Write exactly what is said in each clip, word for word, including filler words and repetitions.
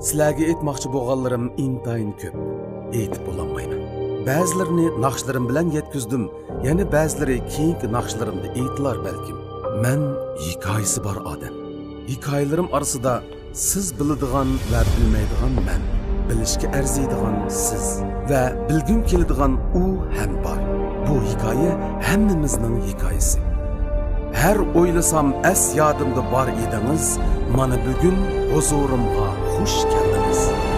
Sizlarga aytmoqchi bo'lganlarim intayin ko'p. Aytib bo'lolmayman. Ba'zilarini naqshlarim bilan yetkizdim, yana ba'zilari keyingi naqshlarimda aytlar balkim. Men hikoyasi bor odam. Hikoyalarim orasida siz biladigan va bilmaydigan men, bilishga arziydigan siz va bilgim keladigan u ham bor. Bu hikoya hammamizning hikoyasi. Her oylasam es yadımda bar ediniz, mana bugün huzurumga hoş geldiniz.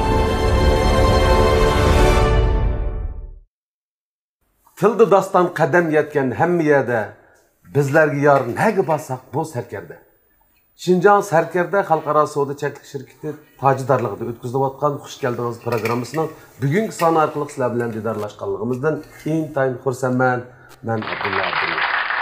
Tildi dastan qadam yetken hamma yerda bizlarga yor nega basaq bu sarkarda. Şinjan Sarkarda Xalqaro savdo cheklik shirkati tajidorligida o'tkazilayotgan xush keldingiz programmasining bugungi soni orqali sizlar bilan didorlashganligimizdan intayin xursandman. Men Abdulla Abdulla.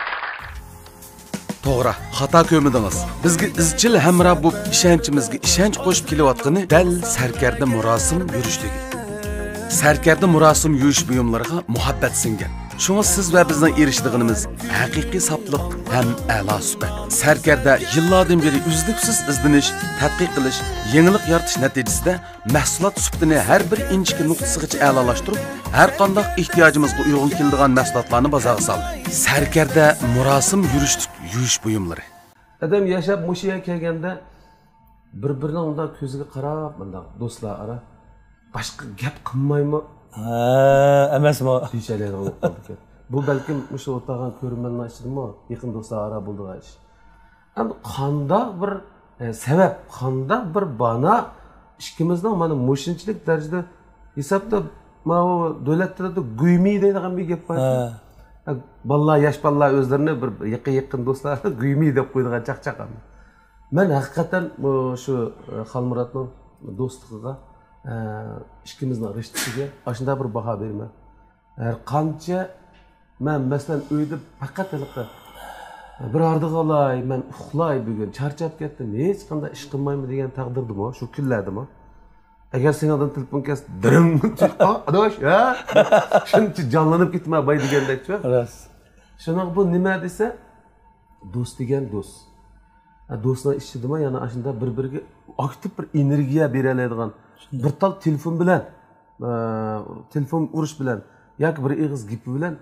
To'g'ri, xato ko'midingiz. Bizga izchil hamroh bo'lib ishonchimizga ishonch qo'shib kelayotgani dal Sarkarda murosim yurishligi. Sarkarda murosim yurish buyumlariga muhabbat singan. Şuna siz ve bizden eriştiğimiz haqiqiy saflık hem a'lo suhbat. Sarkarda yıllardan beri uzluksiz izlanish, tadqiq qilish, yangilik yaratish natijasida mahsulot sifatini har bir inchki nuqtasigacha a'lolashtirib, har qanday ehtiyojimizga uyg'un keladigan mahsulotlarni bozorga soldi. Sarkarda murosim yurishlik yurish buyumlari. Adam yashab mushiga kelganda bir-birining unda ko'ziga qarab, bunda do'stlar ara boshqa gap qilmaymi? Ha, emasmi? Deyishaydigan bo'lib qoldi. Bu balkim o'sha o'tag'an ko'rmanlar ichidimi, yaqin do'stlar ara bo'ldigan ish. Endi qanday bir sabab, qanday bir bana ikkimizning mana mo'shinchilik darajada hisobda mana davlatlarda guymi deydigan bir gap bor. Ha. Bolalar, yosh bolalar o'zlarini bir yaqin-yaqin do'stlar guymi deb qo'ydigan chaqchaqam. Men haqiqatan shu Xalmuratning do'stligiga ikkimizning rishtasiga ashunda bir baho berman. Har qancha men masalan uyda faqat bir ardiq olay, men uxlay bugun, charchab ketdim, hech qanday ish qilmayman degan taqdirdimi, shu kunlardimi? Agar sendan telefon kes, dirim, adosh, ha? Shuncha jonlanib ketma bay degandek-chi. Rost. Shunaqa bu nima desa, do'st degan do'st. Do'stlar ishidimi, yana ashunda bir-biriga aktiv bir energiya beradigan bir tal telefon bilan, telefon urish bilan yoki bir ig'iz gipi bilan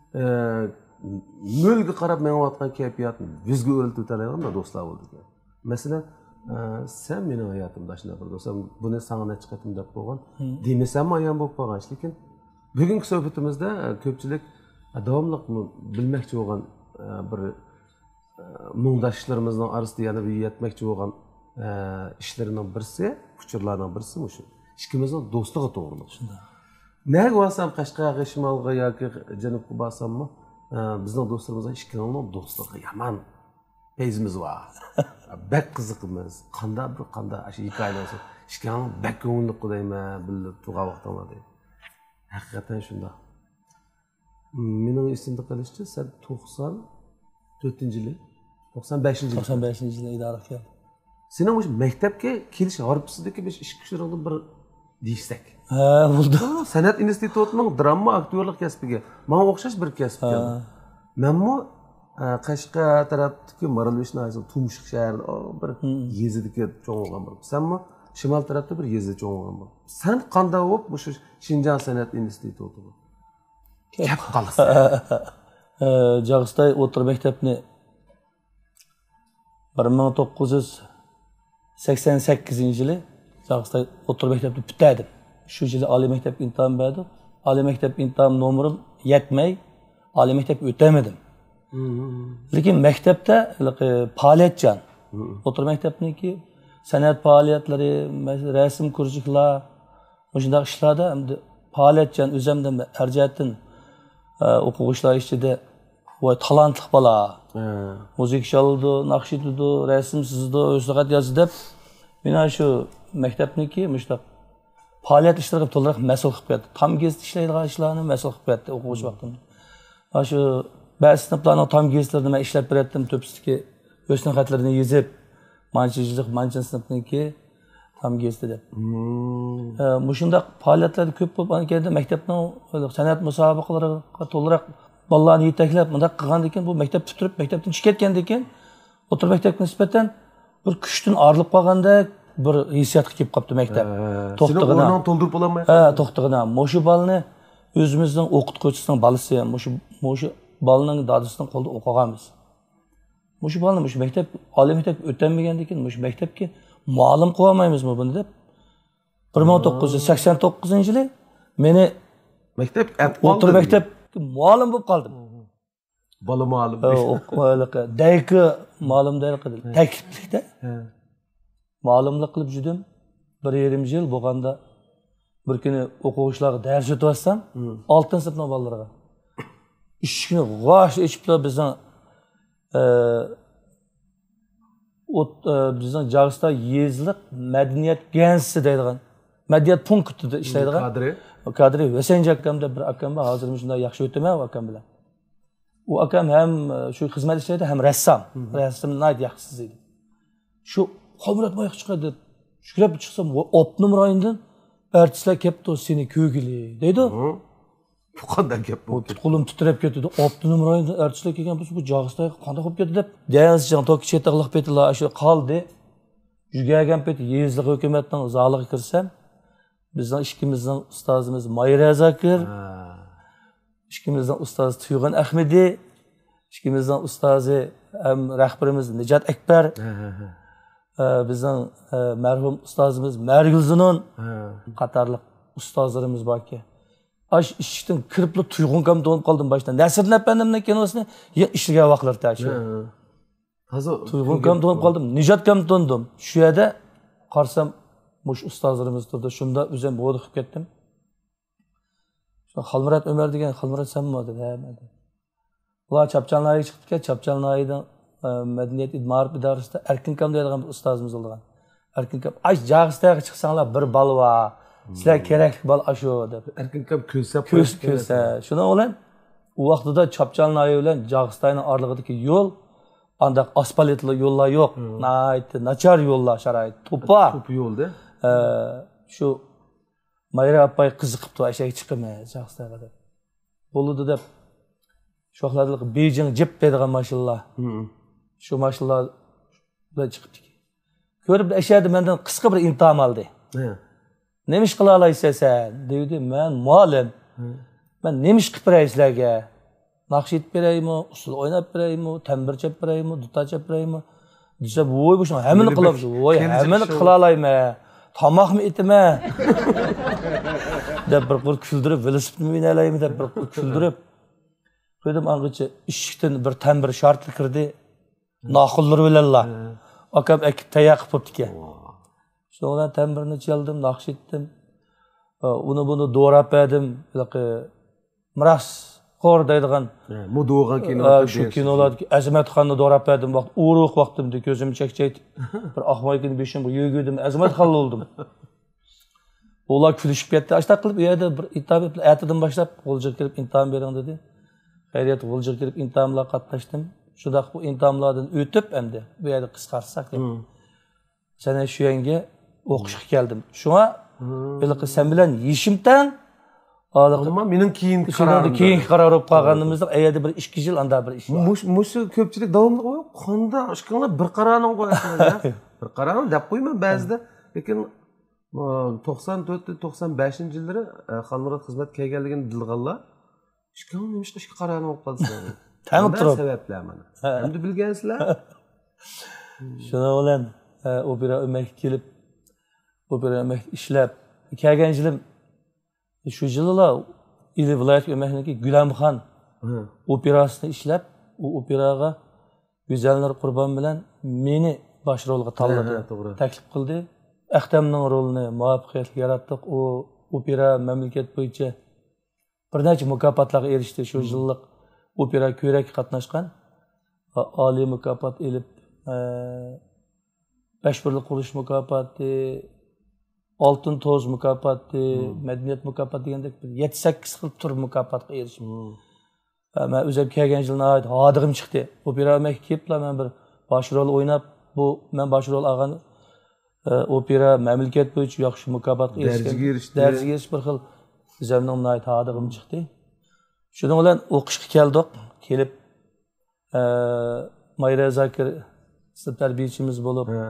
nolga qarab menayotgan kayfiyatni yuzga o'raltib o'tadigan do'stlar bo'ldi. Masalan, sen mening hayotimda shunday bir do'stim, buni sana chiqatim deb qo'ygan, demasam ayon bo'lib qolgan. Lekin bugungi suhbatimizda ko'pchilik davomli bilmoqchi bo'lgan bir mungdoshlarimizning orasida yana bir yetmoqchi bo'lgan ishlarining birisi, uchurlarning birisi shu. Ikkimizning do'stligi to'g'ri. Shunday. Nega bo'lsam Qashqarga, Shimolga yoki Janubga borsammi, bizning do'stlarimizning ikkimizning do'stligi yomon peyzimiz bor. Bak qiziqimiz, qanday bir qanday shu hikoyalar olsa, ikkimizning bak ko'ngilli qudayman, bilib turgan vaqtlarda. Haqiqatan shunday. Mening esimda qolishicha, sen to'qson to'rtinchi yil, to'qson beshinchi yil, to'qson beshinchi yilda idora qildim. Senin bu maktabga kelish harbisidagi besh ish kuchlardan bir deysak. Ha, bo'ldi. San'at institutining drama aktyorlik kasbiga menga o'xshash bir kasb keldi. Menmi Qashqar tarafdagi Maralbeshni aytsa Tumshuq shaharida bir yezidagi cho'ng'ilgan bir. Senmi shimol tarafda bir yezida cho'ng'ilgan bir. Sen qanday bo'lib shu Shinjan san'at institutiga kelib qolsan? Jag'istay o'tir maktabni bir ming to'qqiz yuz sakson sakkizinchi yili Jag'istay o'tir maktabni bitirdim. Shu yili oliy maktabga imtihon berdim. Oliy maktab imtihon nomerim yetmay, oliy maktabga o'tamadim. Lekin maktabda faoliyatchan. O'tir maktabniki san'at faoliyatlari, rasm kursiklar, shunday ishlarda endi faoliyatchan o'zimdan arjatdan o'quvchilar ichida voy talantli bola. Müzik çaldı, naqsh etdi, rasm sizdi, o'zlug'at yozdi deb meni shu maktabniki mushtaq faoliyat ishlariga to'liq mas'ul qilib berdi. Tam gezdi ishlaydigan ishlarni mas'ul qilib berdi o'quvchi vaqtimda. Mana shu ba'zi sinflarning tam gezlarini men ishlab berdim, to'psizki o'zning xatlarini yozib, manchilik, manchin sinfniki tam gezdi deb. Mushundaq faoliyatlar ko'p bo'lib ketdi. Maktabning san'at musobaqalariga to'liq bolalarni yetaklab bunda qilgan ekan, bu maktab bitirib, maktabdan chiqib ketgan ekan, o'tir maktabga nisbatan bir kuchdan ayrılib qolganda bir hissiyatga kelib qolibdi maktab. To'xtig'ina. Seni to'ldirib ololmay. Ha, to'xtig'ina. Mo'shu balni o'zimizning o'qituvchisining balasi ham, mo'shu mo'shu balning dadasining qo'lida o'qiganmiz. Mo'shu balni mo'shu maktab, oliy maktab o'tamagandan keyin mo'shu maktabga muallim qilib olmaymizmi buni deb bir ming to'qqiz yuz sakson to'qqizinchi yili meni maktab o'rta maktab muallim bo'lib qoldim. Bola muallim. O'qiliqi, dayki muallim dayki takliflikda. Muallimlik qilib judim bir yarim yil bo'lganda bir kuni o'quvchilarga dars o'tyapsam, oltinchi sinfning bolalarga. Ishni g'osh ichiblar bizning ot bizning Jag'iston yezliq madaniyat gensi deydigan madaniyat punktida ishlaydigan kadri kadri Vasanji akamda bir akam bor, hozir shunday yaxshi o'taman u akam bilan. U akam ham shu xizmat ishlaydi, ham rassom. Rassom nayt yaxshisiz edi. Shu Xolmurat moyoq chiqadi deb shukrab chiqsam, opnim rayondan artistlar kelibdi, seni ko'gili deydi. Bu qanday gap bu? Qo'lim titrab ketdi. Opnim rayondan artistlar kelgan bo'lsa, bu Jag'iston qanday bo'lib ketdi deb. Dayazjon to'ki chetaqliq petilar shu qoldi. Jugagan peti yezliq hukumatning zaliga kirsam, bizning ishkimizning ustozimiz Mayra Zakir, ishkimizning ustozi Tuyg'un Ahmedi, ishkimizning ustozi ham rahbarimiz Nijat Akbar. Bizning marhum ustozimiz Margulzunon qatorliq ustozlarimiz borki. Aş ishdan kiribli Tuyg'un kam do'nib qoldim boshdan. Nasriddin apandimning kinosini ishlagan vaqtlarda shu. Hozir Tuyg'un kam do'nib qoldim. Nijat kam do'ndim. Shu yerda qarsam mush ustozlarimiz turdi. Shunda o'zim bo'diqib ketdim. Shu Xolmurat Umar degan Xolmurat sanmi dedi. Ha, dedi. Ular Chapchanlayga chiqibdi, Chapchanlaydan madaniyat idmarib idorisida Erkin kam deydigan ustozimiz bo'lgan. Erkin kam, "Ay, Jag'istonga chiqsanglar bir balva, sizlar kerakli bal ashu" deb. Erkin kam ko'sa ko'z ko'sa. Shuna bilan u vaqtida Chapchanlay bilan Jag'istonning orlig'idagi yo'l andaq asfaltli yo'llar yo'q. Nayt, nachar yo'llar sharoit, to'pa. To'pa yo'lda. Shu Mayra apay qiziqibdi, ashak chiqimi Jag'istonga deb. Bo'ldi deb. Shoxlarlik Beijing jip deydigan mashinlar. Shu mashinlar bilan chiqibdik. Ko'rib ashadi mendan qisqa bir imtihon oldi. Nima ish qila olaysan sen? Dedi, "Men muallim. Men nima ish qilib beray sizlarga? Naqsh etib beraymi, usul o'ynab beraymi, tambir chap beraymi, duta chap beraymi?" Desa, "Voy, bu shuni hammani qilamiz. Voy, hammani qila olayman. Tomoqmi etimi?" deb bir qil kuldirib, velosipedni o'ynalaymi deb bir qil kuldirib. Qo'ydim angacha ishikdan bir tambir shartli kirdi. Naqullar bilanlar. Akam akib tayaq qilibdi. Sonra tambirni chaldim, naqsh etdim. Uni buni doğrab berdim. Miras qor deydigan. Bu doğan kino. Shu kinolardagi Azmatxonni doğrab berdim. Vaqt uruq vaqtimda ko'zim chakchaytib, bir oqmoykin beshim yugurdim, Azmatxon oldim. Ular kulishib ketdi. Ashta qilib u yerda bir itob atidan boshlab G'uljiga kirib imtihon bering dedi. Xayriyat G'uljiga kirib imtihonga qatnashdim. Shunda bu imtihonlardan o'tib endi bu yerda qisqarsak deb. Sana shu yanga o'qishga keldim. Shunga biliq sen bilan yishimdan Ama mening keyin qarordim. Keyin qaror olib qolganimizda ayada bir ikki yil anda bir ish. Mush mush ko'pchilik davomli qo'yib, qonda ishqilib bir qarorni qo'yasizlar. Bir qarorni deb qo'yman ba'zida, lekin to'qson to'rt to'qson beshinchi yillari Xolmurat xizmat kelganligini bilganlar ishqilib nima ish qilishga qarorni olib qoldilar. Tanib turib. Sabablar mana. Endi bilgansizlar. Shuna bilan opera o'mak kelib, opera o'mak ishlab kelgan yilim shu yillar ili viloyat o'makniki Gulamxon operasini ishlab, u operaga Go'zalnur Qurbon bilan meni bosh rolga tanladi, taklif qildi. Ahtamning rolini muvaffaqiyatli yaratdik. U opera mamlakat bo'yicha bir necha mukofotlarga erishdi. Shu yillik opera ko'rak qatnashgan. Oliy mukofot elib, Bashbirlik qurish mukofoti, Oltin to'z mukofoti, Madaniyat mukofoti degandek yetti sakkiz xil tur mukofotga erishdim. Men o'zim kelgan yilni hodiqim chiqdi. Opera o'mak keliblar, men bir bosh rol o'ynab, bu men bosh rol olgan opera mamlakat bo'yicha yaxshi mukofotga erishdim. Darajaga erishib bir xil o'zimning hodiqim chiqdi. Shuning bilan o'qishga keldik. Kelib Mayra Zakir sinf tarbiyachimiz bo'lib,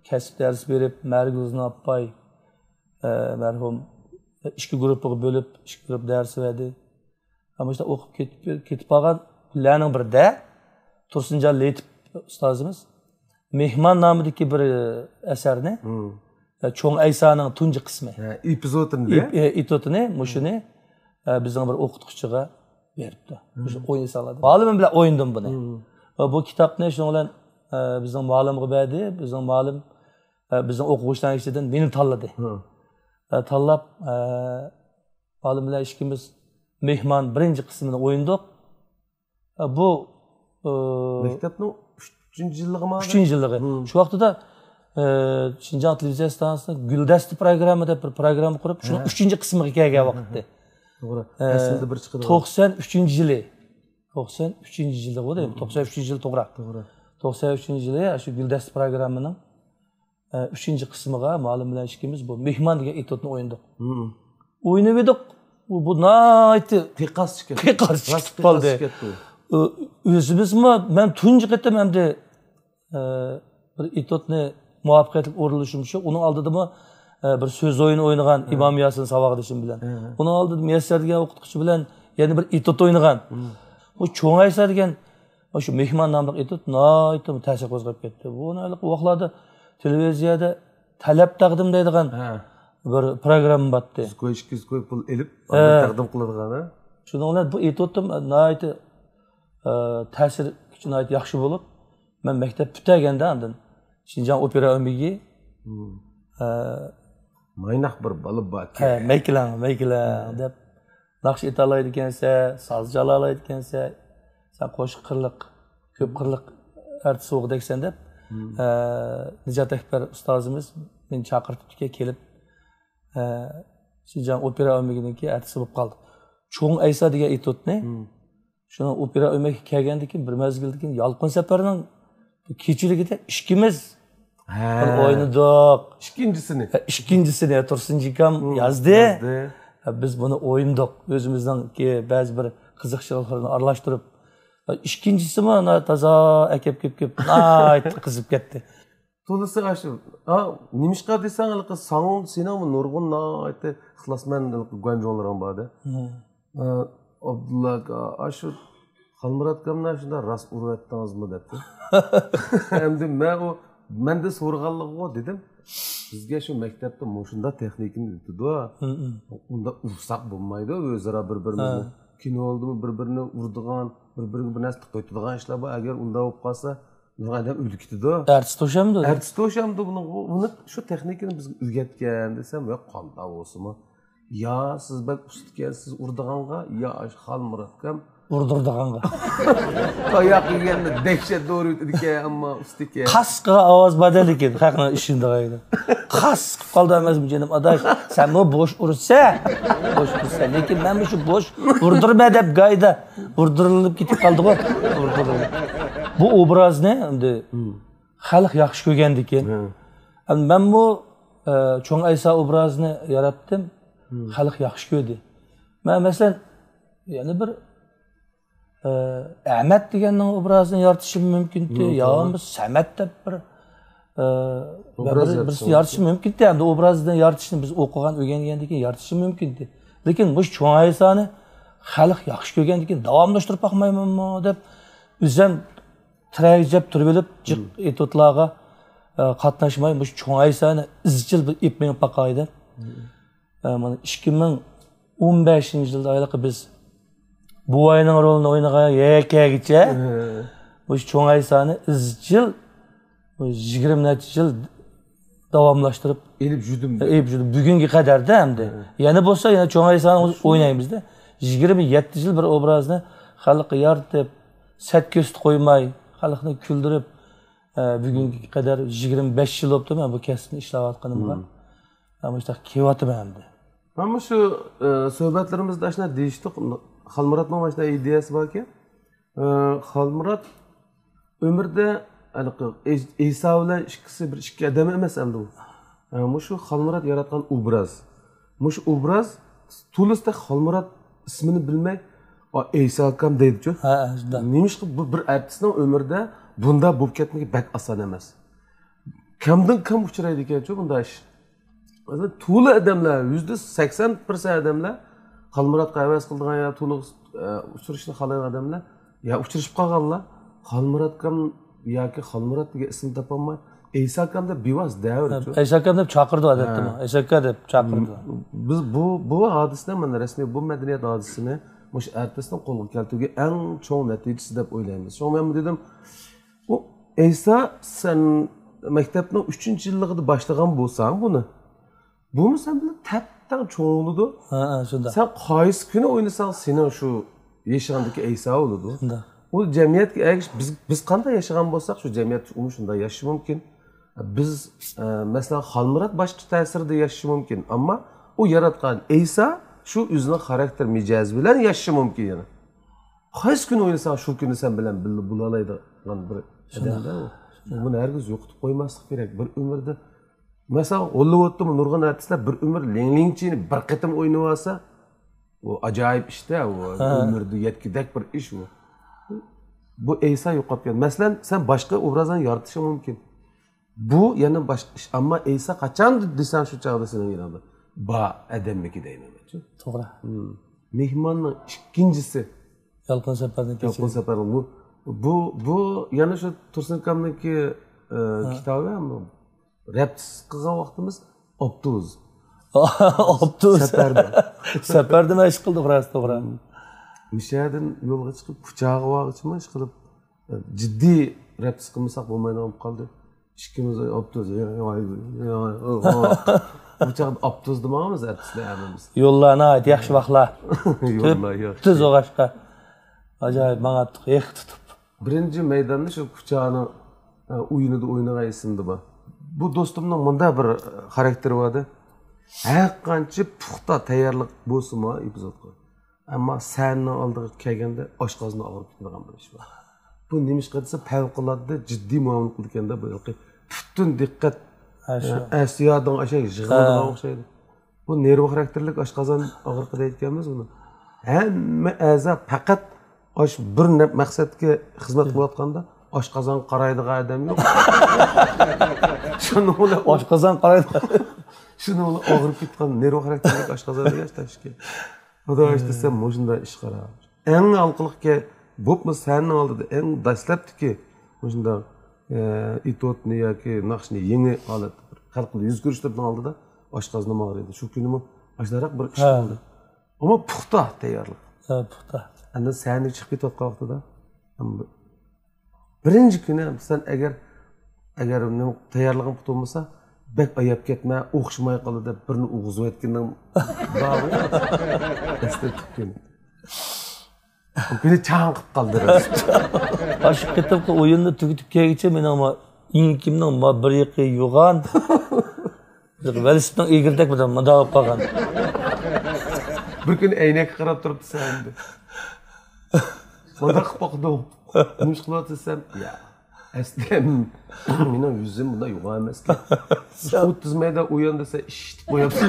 kasb ders berib, Marguzni Appay merhum ikki guruhga bo'lib, ikki guruh ders verdi. Ama işte o'qib ketib ketib qolgan kunlarning birida Tursunjon Letip ustozimiz Mehmon nomidagi bir asarni, Cho'ng Aysoning tunji qismi, epizodini, epizodini, mushuni bizning bir o'qituvchiga beribdi. O'sha o'yin soladi. Muallimim bilan o'yindim buni. Bu kitobni shuning bilan bizning muallimga berdi, bizning muallim bizning o'quvchilar ichidan meni tanladi. Tanlab muallim bilan ikkimiz Mehmon birinchi qismini o'yindik. Bu maktabning uchinchi yilligimi? uchinchi yilligi. Shu vaqtda Şinjan televiziya stansiyasida Guldasti programma deb bir programma qurib, shuni uchinchi qismiga kelgan vaqtda. To'g'ri. Aslida bir chiqdi. to'qson uchinchi yili. to'qson uchinchi yilda bo'ldi. to'qson uchinchi yil to'g'ri. To'g'ri. to'qson uchinchi yili shu Guldasti programmaning uchinchi qismiga muallim bilan ikkimiz bu Mehmon degan etodni o'yindik. O'ynab edik. Bu nayti teqas chiqdi. Teqas chiqib qoldi. O'zimizmi men tunji qatam hamda bir etodni muvaffaqiyatli o'rilishim shu. Uning oldida bir so'z o'yini o'ynagan İmam Yasin savog'dishim bilan. Uning oldida Muyassar degan o'qituvchi bilan yana bir etod o'ynagan. Bu Cho'ng Ayso degan shu Mehmon nomli etod nayti ta'sir qo'zg'ab ketdi. Bu vaqtlarda televiziyada talab taqdim deydigan bir program batdi. Ko'yish ko'y pul elib taqdim qiladigan. Shuning bilan bu etoddim nayti ta'sir kuchi nayti yaxshi bo'lib, men maktab bitaganda andin Şinjan opera ömrüğü maynak bir balıp bak. He, meykilan, meykilan deb naqsh etalaydı ekansa, saz jalalaydı ekansa, sen qo'shiq qirliq, ko'p qirliq artist o'qidaksan deb, Nijat Akbar ustozimiz meni chaqirtibdi kelib, Şinjan opera ömrüğüninki artist bo'lib qoldi. Cho'ng Ayso degan etodni, shuni opera ömrüğü kelgandan keyin bir mezgildan keyin Yalqin safarning kechiligida ikkimiz o'ynadik. Ikkinchisini. Ikkinchisini Tursunjon yozdi. Biz buni o'yindik. O'zimizning ba'zi bir qiziqchiliklarni aralashtirib. Ikkinchisimi toza akab kep-kep ayt qizib ketdi. To'lisi shu. Ha, nimishqa desang, hali so'ng senami nurg'un aytdi, ixlosman guanjonlarim borda. Abdulla ashu Xalmurat kamna shunda ras urayotdingizmi debdi. Endi men o menda so'rganlig'i dedim. Bizga shu maktabda mushunda texnikani o'tdi. Unda ursak bo'lmaydi, o'zaro bir-birimizni kino oldimi bir-birini urdigan, bir-biriga bir narsa qo'ydigan ishlar bor. Agar unda bo'lib qolsa, nurg'adam o'lib ketdi. Artist o'shamdi. Artist o'shamdi buni uni shu texnikani bizga o'rgatgan desam, yo'q qanda bo'lsinmi? Ya siz bak ustkansiz urdiganga, ya Xalmurat kam Vurdurduğanga. Tayak yiyenle dehşet doğru ötüdük ama ustik ya. Kaskı avaz badal ekan, haqna ishinde qayda. Kask qaldı emezmi canım adaş. Sen bu boş ursa, boş ursa. Lekin men shu boş vurdurma deb qayda vurdurilib ketib qoldi bu. Vurdurilib. Bu obrazni endi xalq yaxshi ko'rgandi ekan. Men bu Cho'ng Ayso obrazini yaratdim. Xalq yaxshi ko'rdi. Men masalan yani bir Ahmet deganning obrazini yaratishim mumkin-di. Ya biz Samat deb bir obraz yaratishim mumkin-di. Endi obrazni yaratishni biz o'qigan, o'rgangandan keyin yaratishim mumkin-di. Lekin bu Cho'ng Aysoni xalq yaxshi ko'rgandan keyin davomlashtirib boqmaymanmi deb o'zim tirajab turib olib, jiq etodlarga qatnashmay bu Cho'ng Aysoni izchil bir ip minib boqaydi. Mana ikki ming o'n beshinchi yilda ayliq biz bu oyning rolini o'ynagan yakkagicha bu Cho'ng Aysoni izchil yigirma necha yil davomlashtirib elib judim. Elib judim bugunga qadarda hamda. Yana bo'lsa yana Cho'ng Aysoni o'ynaymiz-da. yigirma yetti yil bir obrazni xalqqa yaratib, sat ko'st qo'ymay, xalqni kuldirib bugunga qadar yigirma besh yil o'tdi men bu kasbni ishlayotganimga. Mana shu kelyapman hamda. Mana shu suhbatlarimizda shuna deyishdik. Xalmuratning mana shunday ideyasi borki, Xalmurat umrda Ayso bilan ikkisi bir ikki odam emas endi u. Mana shu Xalmurat yaratgan obraz. Mana shu obraz to'lisida Xalmurat ismini bilmay, Ayso akam deydi-ku. Ha, shunday. Nima bu bir artistning umrida bunda bo'lib ketmagi bak oson emas. Kimdan kim uchraydi ekan-ku bunday ish. Masalan, to'la odamlar, yüzde seksen persent odamlar Xalmuratga havas qildigan ya to'liq uchrashishni xohlagan odamlar ya uchrashib qolganlar. Xalmuratga yoki Xalmurat degan ism topolmay, Eysa akam deb bevos davr-ku. Eysa akam deb chaqirdi odatda. Eysa aka deb chaqirdi. Biz bu bu hodisani, mana rasmiy bu madaniyat hodisasini mush artistning qo'lga keltirgan eng cho'ng natijasi deb o'ylaymiz. Shu men dedim, u Eysa sen maktabning uchinchi yilligida boshlagan bo'lsang buni, bumi sen bilan tapdan cho'ng'lidi. Ha, shunda. Sen qaysi kuni o'ynasang, sening shu yashagandagi Eysa bo'ladi. Shunda. U jamiyatga ergish biz biz qanday yashagan bo'lsak, shu jamiyat uni shunday yashashi mumkin. Biz masalan Xalmurat boshqa ta'sirda yashashi mumkin, ammo u yaratgan Eysa shu o'zining xarakter mijozi bilan yashashi mumkin yana. Qaysi kuni o'ynasang, shu kuni sen bilan birga bo'la oladigan bir odamda u. Buni hargiz yo'qotib qo'ymaslik kerak. Bir umrda masalan Hollywoodda nurg'un artistlar bir umr Lingchini bir qatam o'ynab olsa, u ajoyib ishda, u umrda yetkidek bir ish u. Bu Eysa yo'qolib ketdi. Masalan, sen boshqa obrazdan yaratishing mumkin. Bu yana boshqa ish, ammo Eysa qachon desan shu chog'da sening yanada ba adamniki deyman. To'g'ri. Mehmonning ikkinchisi Yalqin safardan kechirdi. Yalqin safardan bu bu bu yana shu Tursun akamniki kitobi ham rap qilgan vaqtimiz Optuz. Optuz. Safarda. Safarda ish qildik rost to'g'ri. Mishadan yo'lga chiqib kuchog'i vaqtimi ish qilib jiddiy rap qilmasak bo'lmaydi olib qoldi. Ikkimiz Optuz. Bu chaqda Optuz demoqmiz artistlar hammamiz. Yo'llarni ayt, yaxshi vaqtlar. Yo'llar yo'q. Tuz o'g'ashqa. Ajoyib manga xiq tutib. Birinchi maydonda shu kuchog'ini o'yinida o'ynagan esimda bor. Bu do'stimning bunda bir xarakteri bor edi. Har qancha puxta tayyorlik bo'lsa-mu epizodga. Ammo sanning oldiga kelganda oshqozni og'rib ketadigan bir ish bor. Bu nima desa favqulodda jiddiy muomala qilganda bu butun diqqat Asiyadan aşağı yığıldıgan o'xshaydi. Bu nerv xarakterlik oshqozon og'riqi deyotganmiz buni. Hamma a'zo faqat osh bir maqsadga xizmat qilayotganda oshqozon qaraydigan odam yo'q. Shuni ular oshqozon qaraydi. Shuni ular og'rib ketgan nerv xarakterlik oshqozon degash tashki. Xudo eshitsa, shunday ish qarab. Eng alqiliqga bo'pmi sanning oldida eng dastlabdiki shunday itotni yoki naqshni yangi holat xalqni yuz ko'rishlardan oldida oshqozon og'riydi. Shu kunimi ashlaraq bir ish bo'ldi. Ammo puxta tayyorlik. Ha, puxta. Endi sani chiqib ketayotgan vaqtida birinchi kuni sen agar agar tayyorlig'ing puxta bo'lmasa, bek oyab ketma, o'xshamay qoldi deb birini o'g'izib aytgandan bog'i. Esda tutgan. Beni çağınqıp qaldırır. Aşık ketib o'yinni tugatib kelguncha men ama inkimning ma bir yiqi yo'g'an. Velosipedning egirdak bilan madab qolgan. Bir kun aynakka qarab turibdi sandi. Bunda qilib qo'ydim. Nima qilyapsan? Ya, aslida mening yuzim bunda yo'g'on emas-ku. o'ttiz mayda o'yin desa ishitib qo'yapsan.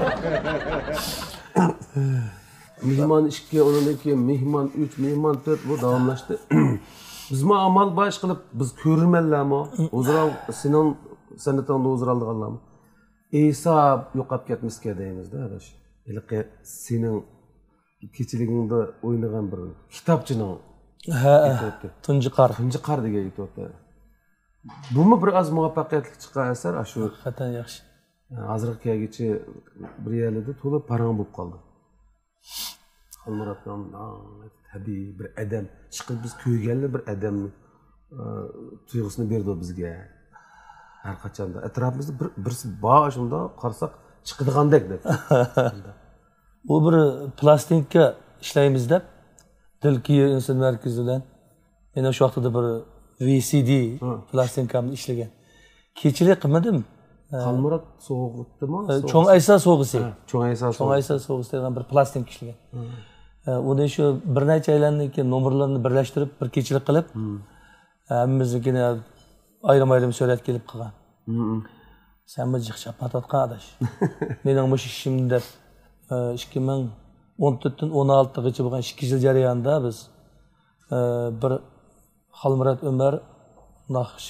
Mehmon ikki, undan keyin mehmon uch, mehmon to'rt bu davomlashdi. Biz ma amal baş qilib, biz ko'rmanlarmi? O'zaro sening san'atingda o'zaro olganlarmi? Eysa yo'qolib ketmasga deymizda, adash. Ilqi sening kechiligingda o'ynagan bir kitobchining ha, tunji qar. Tunji qar degan aytibdi. Bumi bir oz muvaffaqiyatli chiqqan asar, shu Haqiqatan yaxshi. Hozirgi kelgichi bir yerlarda to'la parang bo'lib qoldi. Xalmuratdan tabiiy bir adam chiqib biz ko'rganli bir odamni tuyg'usini berdi bizga. Har qachonda atrofimizda bir birsi bor shunda qarasak chiqadigandek deb. Bu bir plastinka ishlaymiz deb Dilkiyo inson markazidan yana shu vaqtda bir V C D plastinkamni ishlagan. Kechilik qilmadim. Xalmurat so'g'itdimi? Cho'ng Aysa so'g'isi. Cho'ng Aysa so'g'isi. Cho'ng Aysa so'g'isi degan bir plastinka ishlagan. Uni shu bir necha aylandan keyin nomerlarni birlashtirib, bir kechilik qilib, hammamiznikini ayrim-ayrim surat kelib qilgan. Sen bu jiqchab patotgan adash. Mening bu ishimda ikki ming o'n to'rtdan o'n oltigacha bo'lgan ikki yil jarayonida biz bir Xalmurat Umar naqsha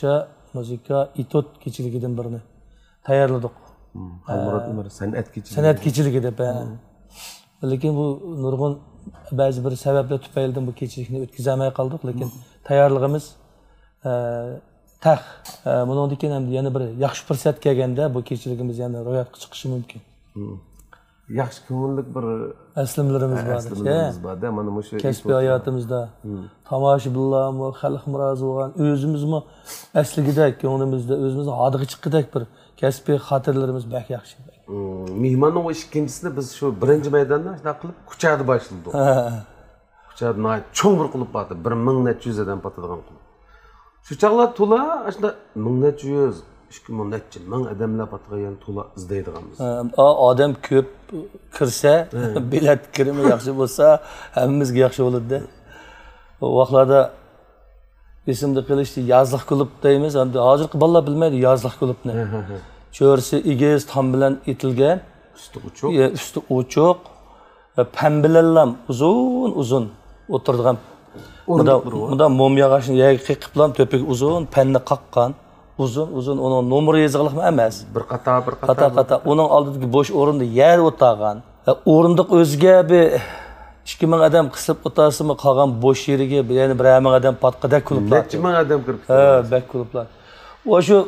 muzika etod kechiligidan birini tayyorladik. Xalmurat Umar san'at kechiligi. San'at kechiligi deb. Lekin bu nurg'un ba'zi bir sabablar tufaylidan bu kechilikni o'tkazolmay qoldik, lekin tayyorligimiz tax. Bundan keyin ham yana bir yaxshi fursat kelganda bu kechiligimiz yana ro'yobga chiqishi mumkin. Yaxshi ko'ngillik bir aslimlarimiz bor. Aslimlarimiz bor-da, mana shu kasbiy hayotimizda tomoshabinlarmi, xalqmi rozi bo'lgan, o'zimizmi asligidek ko'nglimizda o'zimizni hodiga chiqqidek bir kasbiy xotirlarimiz bak yaxshi. Mehmonning o ikkinchisini biz shu birinchi maydondan shunday qilib kuchada boshladik. Kuchada cho'ng bir qilib bordi, bir ming necha yuz odam patadigan qilib. Shu chaqlar to'la shunda ming necha yuz ikki ming necha ming odamlar patadigan to'la izlaydiganmiz. Odam ko'p kirsa, bilet kirimi yaxshi bo'lsa, hammamizga yaxshi bo'ladi-da. O vaqtlarda esimda qilishdi, yozliq klub deymiz. Endi hozirgi bolalar bilmaydi yozliq klubni. Cho'rsi egiz tom bilan etilgan, usti uchuq, usti uchuq, pan bilan uzun uzun o'tiradigan. Bunda bunda mom yog'ashni yaga qiqiblam to'piga uzun panni qaqqan, uzun uzun uning nomeri yozig'liqmi emas. Bir qator bir qator qator uning oldidagi bo'sh o'rinda yer o'tag'an. O'rindiq o'ziga bir ikki ming odam qisilib o'tasimi qolgan bo'sh yeriga yana bir ming odam patqada klublar. Necha ming odam kirib ketdi. Ha, bak klublar. O shu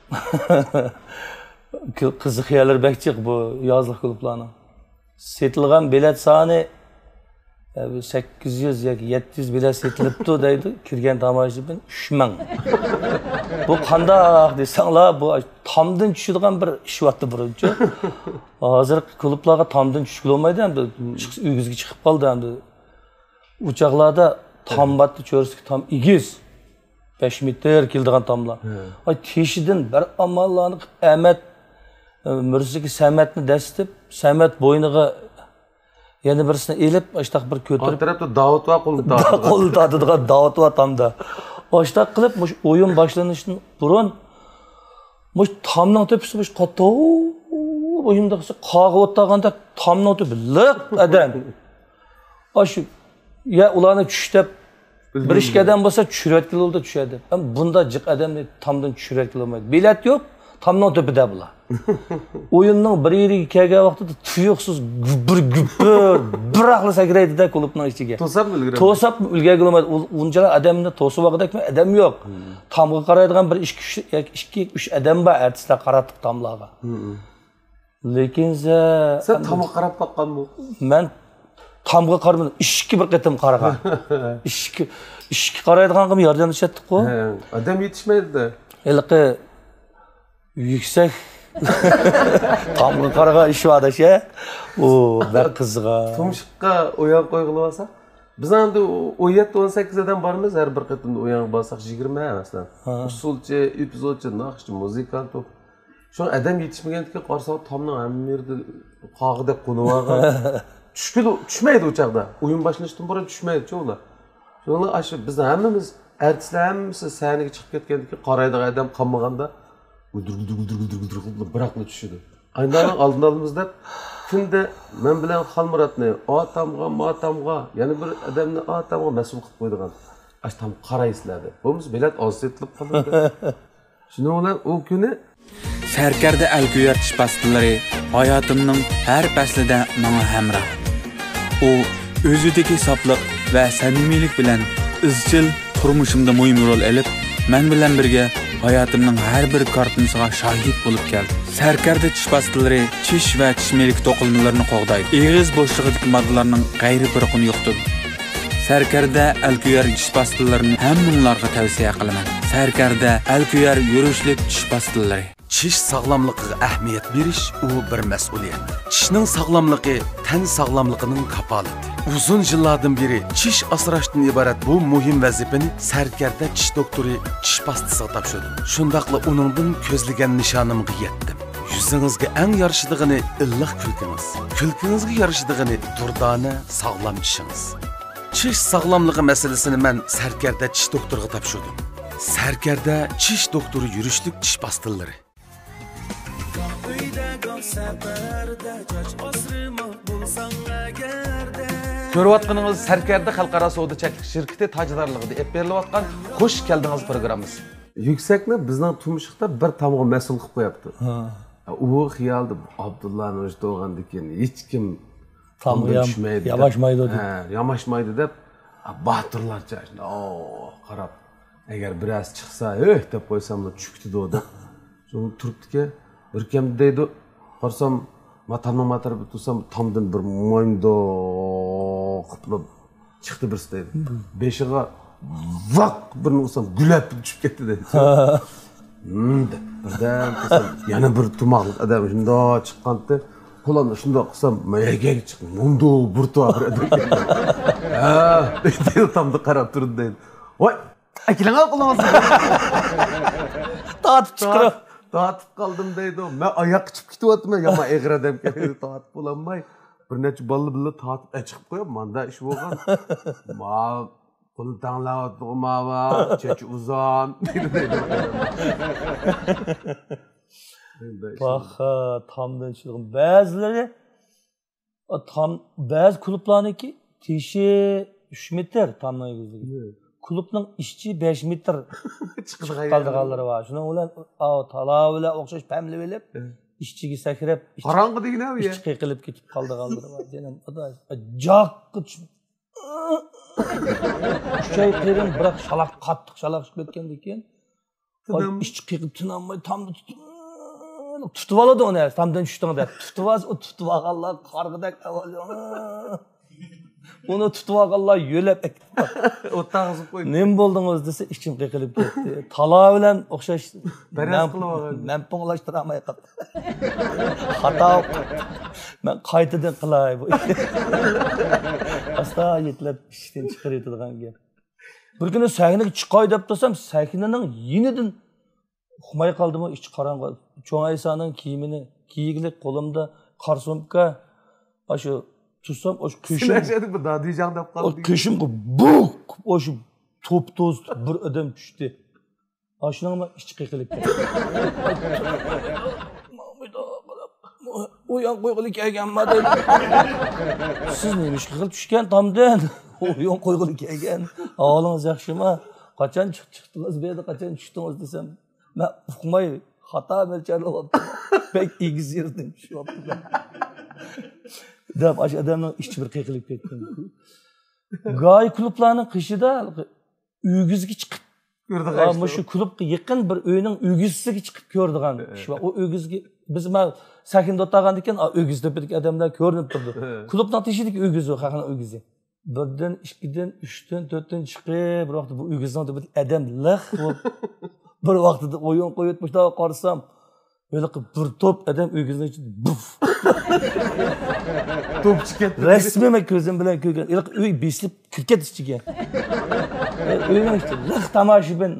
qiziq yerlar bakchiq bu yozliq klublarning. Setilgan bilet soni sakkiz yuz yoki yetti yuz bilet setilibdi deydi. Kirgan tomoshabin uch ming. Bu qandoq desanglar, bu tomdan tushadigan bir ish vaqti birinchi. Hozir klublarga tomdan tushib olmaydi, endi uyingizga chiqib qoldi endi. Uchoqlarda tombatni cho'rsiga tom egiz besh metr keldigan tomlar. Ay teshidan bir amallarni Ahmad Mursiki Samatni dastib, Samat bo'yniga yana birisini elib, ashtaq bir ko'tarib, tarafda Davud va qo'lni tortadi. Qo'lni tortadigan Davud va tomda. Ashtaq qilib, mush o'yin boshlanishdan burun mush tomning tepisi mush qatto o'yinda qog'i o'taganda tomning tepi liq adam. Ashu ya ularni tushdab bir ikki odam bo'lsa tushirayotgan yo'lda tushadi. Ham bunda jiq odamni tomdan tushirayotgan olmaydi. Bilet yo'q, tomning tepida bular. O'yinning bir yeriga kelgan vaqtida tuyuqsiz bir gupir biraqli sakraydi-da klubning ichiga. To'sab ulguradi. To'sab ulgurgan olmaydi. Unchalar odamni to'sib vaqtdakmi odam yo'q. Tomga qaraydigan bir ikki uch odam bor, artistlar qaratib tomlarga. Lekin sen tomga qarab boqqanmi? Men tomga qaramadim, ikki bir qatim qaragan. ikki ikki qaraydiganga yordamlashatdik-ku. Odam yetishmaydi-da. Ilqi yuksak tomga qaragan ish vadashi. O, bir qizg'a. Tumshiqqa o'yan qo'yg'ilib olsa, biz endi o'n yetti o'n sakkiz odam bormiz, har bir qatimda o'yan bo'lsak yigirma emasdan. Usulchi, epizodchi, naqshchi, muzikant. Şu adam yetişmegandikki qarsa tomning hamma yerda qog'ida qo'nib olgan. Tushkil tushmaydi o'chaqda. O'yin boshlanishdan burun tushmaydi-chi ular. Shunga ashi biz hammamiz artistlar hammasi sahnaga chiqib ketgandikki qaraydigan odam qolmaganda guldur-guldur-guldur-guldur biraqli tushidi. Aynan oldin olamiz deb kunda men bilan Xalmuratni otamga, motamga, yana bir odamni otamga mas'ul qilib qo'ydigan. Ash tam qaraysizlar deb. Bo'lmasa bilet oz setilib qoladi. Shuning bilan u kuni Sarkarda Alkuyar tish pastilari hayotimning har faslida menga hamroh. U o'zidagi sofliq va samimiylik bilan izchil turmushimda muhim rol olib, men bilan birga hayotimning har bir kortinisiga shohid bo'lib keldi. Sarkarda tish pastilari tish va tishmelik to'qilmalarini qo'g'daydi. Eg'iz bo'shlig'idagi moddalarning g'ayri bir quni yo'qdir. Sarkarda Alkuyar tish pastillarini hammanglarga tavsiya qilaman. Sarkarda Alkuyar yurishlik tish pastilari. Tish sog'lomligiga ahamiyat berish u bir mas'uliyat. Tishning sog'lomligi tan sog'lomligining kapolati. Uzun yillardan beri tish asrashdan iborat bu muhim vazifani Sarkarda tish doktori tish pastasiga topshirdi. Shundaqla uningdan ko'zlagan nishonimga yetdim. Yuzingizga eng yarashidigini illiq kulkingiz. Kulkingizga yarashidigini durdona sog'lom tishingiz. Tish sog'lomligi masalasini men Sarkarda tish doktoriga topshirdim. Sarkarda tish doktori yurishlik tish pastillari. Ko'rayotganingiz Sarkarda xalqaro savdo cheklik shirkati tajdorligida ep berilayotgan Xo'sh keldingiz programmasi. Yüksəkni bizning turmushda bir tomon mas'ul qilib qo'yapti. U xiyolda Abdullani o'zi tug'gandan keyin hech kim tamam yamashmaydi deb. Ha, yamashmaydi deb batirlarcha o qarab agar biroz chiqsa, "Eh" deb qo'ysam, tushibdi deb. So'ng turibdiki, bir kim deydi, qarsam matamning matarib tursam, tomdan bir mo'yndo qilib chiqdi birisi deydi. Beshiga vaq bir nuqson gulab tushib ketdi deydi. Hmm deb birdan yana bir tumoqli odam shundoq chiqqanda, qo'limni shundoq qilsam, mayaga chiqdi. Mundo burto bir odam. Ha, deydi tomda qarab turdi deydi. Voy, akilanga qo'lingizni. Tatib chiqirib, tatib qoldim deydi. Men oyoq chiqib ketyapman, yomon egri odam keldi, tatib bo'lolmay. Bir necha balla bilan tatib chiqib qo'yib, menda ish bo'lgan. Ma qo'l tanlayotma va chech uzon deydi. Baxa, tamdan chiqib. Ba'zilari tam ba'zi klublarniki teshi uch metr tamdan egizligi. Klubning ishchi besh metr chiqib qolganlari bor. Shuning bilan talab bilan o'xshash pamli bo'lib, ishchiga sakrab, qorong'i degina-ku ya. Ishchi qilib ketib qolganlari bor. Denim, joqqa tushib. Uchay qirin, biroq shalaq qattiq shalaq chiqib ketgandan keyin, ishchi qilib tinolmay tamda tutib tutib oladi uni, tamdan tushding deb. Tutib olsa, o tutib olganlar qarg'idak avval. Uni tutib olganlar yo'lab ketdi. O'tag'izib qo'ydi. Nim bo'ldingiz desa, ichim qiqilib ketdi. Tala bilan o'xshash baraz qilib olgan. Men ponglashtiramay qoldim. Xato. Men qaytadan qilay bu. Asta yetlab ishdan chiqaradigan gap. Bir kuni sahnaga chiqay deb tursam, sahnaning yenidan uxmay qoldimi, ichi qorong'i. Cho'ng Aysoning kiyimini kiyiglik qo'limda qarsumka, o'sha tursam, o'sha ko'shim. Sinashadi bu dadijang deb qoldi. O ko'shim buk, o'sha top toz bir odam tushdi. Oshnama ichi qiqilib ketdi. O'yan qo'yg'ili kelganma dedi. Siz nima ish qilib tushgan tomdan? O'yan qo'yg'ili kelgan. Ahvolingiz yaxshimi? Qachon chiqdingiz bu yerda, qachon tushdingiz desam, men uqmay xato o'lchalyaptim. Bek egiz yerdan tushyapti. Deb ash odamning ichi bir qiqilib ketdi. Goy klublarning qishida uygizga chiqib ko'rdik. Ammo shu klubga yaqin bir uyning uygizisiga chiqib ko'rdigan ish va o uygizga biz men sakinda o'tirgan ekan, uygiz tepidagi odamlar ko'rinib turdi. Klubning teshidagi uygiz o, haqning uygizi. birdan, ikkidan, uchdan, to'rtdan chiqib, bir vaqt bu uygizning tepidagi odam liq bir vaqtida o'yin qo'yib qarsam, böyle bir top adam uygizning ichida buf. Top chiqib. Rasmimi ko'zim bilan ko'rgan. Iliq uy beslib kirket ichiga. Uyning ichida liq tomoshabin.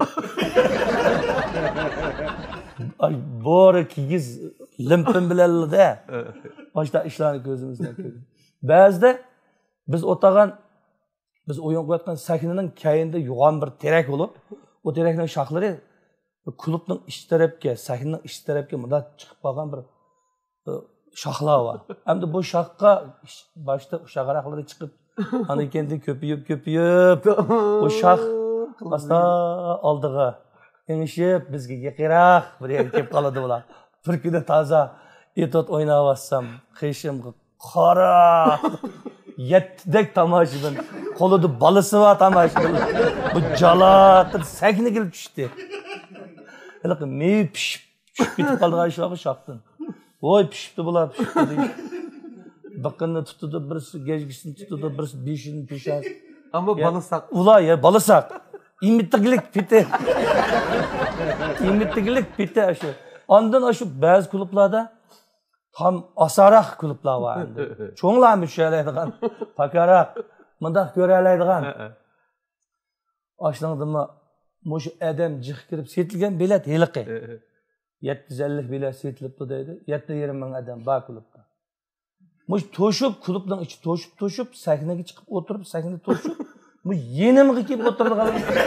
Ay bori kigiz limpim bilanlarda. Boshda ishlarni ko'zimizdan ko'rgan. Ba'zida biz o'tagan biz o'yin qo'yotgan sahnaning kayinda yo'g'on bir terak bo'lib, o terakning shoxlari klubning ichki tarafga, sahnaning ichki tarafga bunda chiqib qolgan bir shoxlar bor. Hamda bu shoxga boshda shag'araqlari chiqib, ana endi ko'payib, ko'payib, o shox asta oldiga engishib, bizga yiqiroq bir yerga kelib qoladi bular. Bir kunda toza etot o'ynayapsam, qishimga qora yettidek tomoshabin, qo'lida balisi va tomoshabin. Bu jalatib sahnaga kelib tushdi. Haliqi me pishib ketib qolgan shoxi shoxdan. Voy pishibdi bular, pishibdi. Biqinni tutdi, birisi gejgisini tutdi, birisi beshini peshas. Ammo balisak. Ular ya balisak. İmittiklik piti. İmittiklik piti shu. Ondan shu ba'zi klublarda tam asaraq klublar bor endi. Cho'nglarmi tushalaydigan, faqaroq mundaq ko'ralaydigan. Ashlandimi mush adam jiq kirib setilgan bilet heliqi. yetti yuz ellik bilet setilibdi deydi. yetti yarim ming adam bor klubda. Mush to'shib klubning ichi to'shib to'shib sahnaga chiqib o'tirib, sahnaga to'shib bu yenimga kelib o'tirdigan.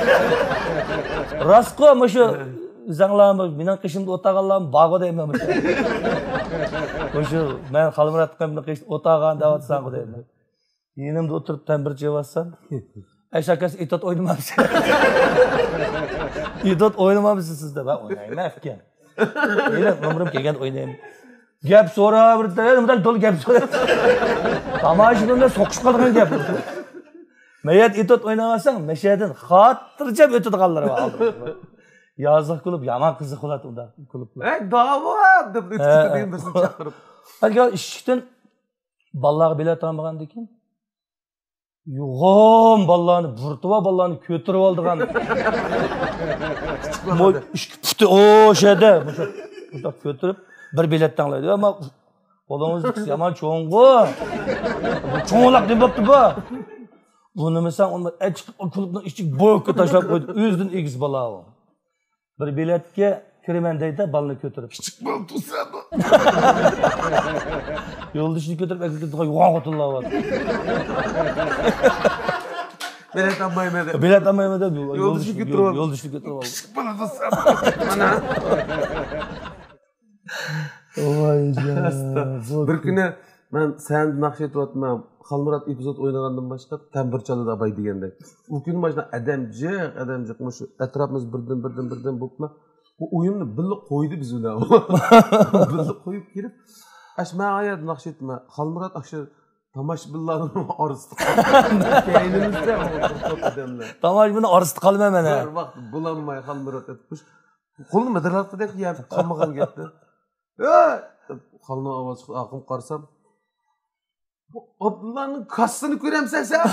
Rostqo mushu zanglarimiz, mening qishimda o'tag'anlarim bog'i deyman. Mushu men Xalmurat qamni qishda o'tag'an davatsan deyman. Yenimda o'tirib tambir chevasan. Ayshakasi etot o'ynamabsan. İdot oynamamısınız sizde. Ben oynayayım efken. Öyle ömrüm kelgen oynayayım. Gap sonra bir tane bundan dolu gap sonra. Tamaşında sokuş kalgan gap. Meyet idot oynamasan meşeden hatırcam ötüp kallar var. Yazık kulüp yaman kızı kulat unda kulüpler. Ey dava deb ötkütüdüğüm birisini çakırıp. Hadi işten ballar bilet almagan dikin. Yuğum ballarını, vurtuva ballarını kötürüp aldığan. Moy işki putu o şeyde. Burada kötürüp bir biletten alaydı ama balığımız yaman çoğungu. Çoğunlak ne baktı bu? Bunu mesela onlar et çıkıp kulüpten işçik boyukka taşlap koydu. Üzdün ikiz balağı o. Bir biletke kirmendeydi balını kötürüp. Küçük bal tutsa mı? Yol dışını götürüp ekmek yuvan kutulla var. Bilet almayayım edip. Bilet almayayım edip yol dışını götürüp al. Yol dışını götürüp al. Küçük bal tutsa mı? Ana. Vay canım. Bir günü ben sen nakş etip atmam. Halmurat epizod oynagandan başka tembir çalıdı abay degende. O günün başına adamcık, adamcık şu etrafımız birden birden birden bopla. Bu oyunu billi koydu biz ular. Billi koyup gelip aş men ayad nakş etme. Halmurat akşı tomoshabinlarning orasida kaynimizda odamlar. Tomoshabinni orasida qolma mana. Bir vaqt bulanmay Halmurat etmiş. Qo'lni midirlatdek yeb qolmagan gapni. Ey! Qalni ovoz chiqib aqim qarsam Abdullah'ın kassını göremsen sen.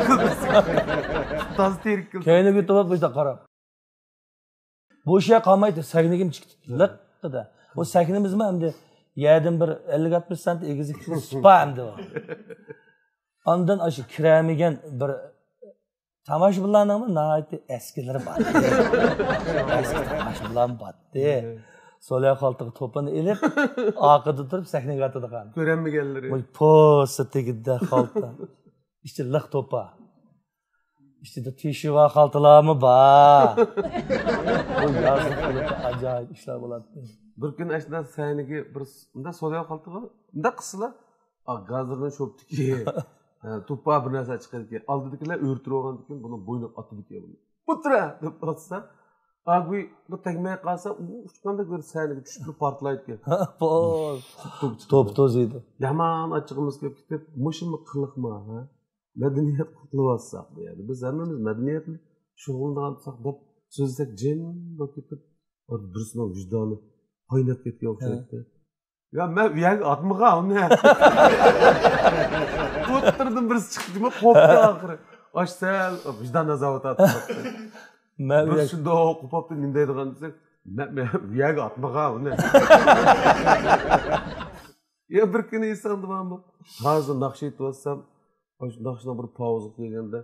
Taz terik kıldı. Kayını götürüp burada qarab. Bu işe qalmaydı, sagnigim chiqdi. Liqda. O sagnimizmi hamda yerdan bir ellik altmış sant egizlik supa hamda. Ondan aşı kiramigan bir tomoshabinlarning nihoyatda eskilari bor. Eski tomoshabinlar botdi. Solya qaltiq to'pini ilib, oqida turib sahnaga atadigan. Ko'ranmaganlari. Voy posa tegida qalta. İşte liq to'pa. İşte de tishiva qaltalarmi bor. Bu yazıq qilib ajoyib ishlar bo'ladi. Bir kun ashdan sayniga bir unda solya qaltiqi, unda qisila. Gazirdan shopdiki. To'pa bir narsa chiqardi. Oldidagilar o'rtirib olgan ekan, buni bo'yniga otib ekan. Putra deb otsa Abi bu tekmeye kalsa uçkanda gör seni düşüp partlayıp gel. Poz. Top toz edi. Yaman açığımız kelip gitip muşumlu kılıkma ha. Medeniyet kutluvatsak bu yani. Biz hemimiz medeniyetli şoğullansak dep sözlesek cem bakıp birisine vicdanı kaynat ketken okşayıptı. Ya ben uyan atmığa o ne? Otturdum birisi çıktı mı koptu ahırı. Açsal vicdan azavata atmaktı. Bir şunda o kupaptı nindeydiğen desek, ben uyaga atmağa o ne? Ya bir gün insandı ben bu. Hazır nakş etip olsam, nakşına bir pauzluk gelgende.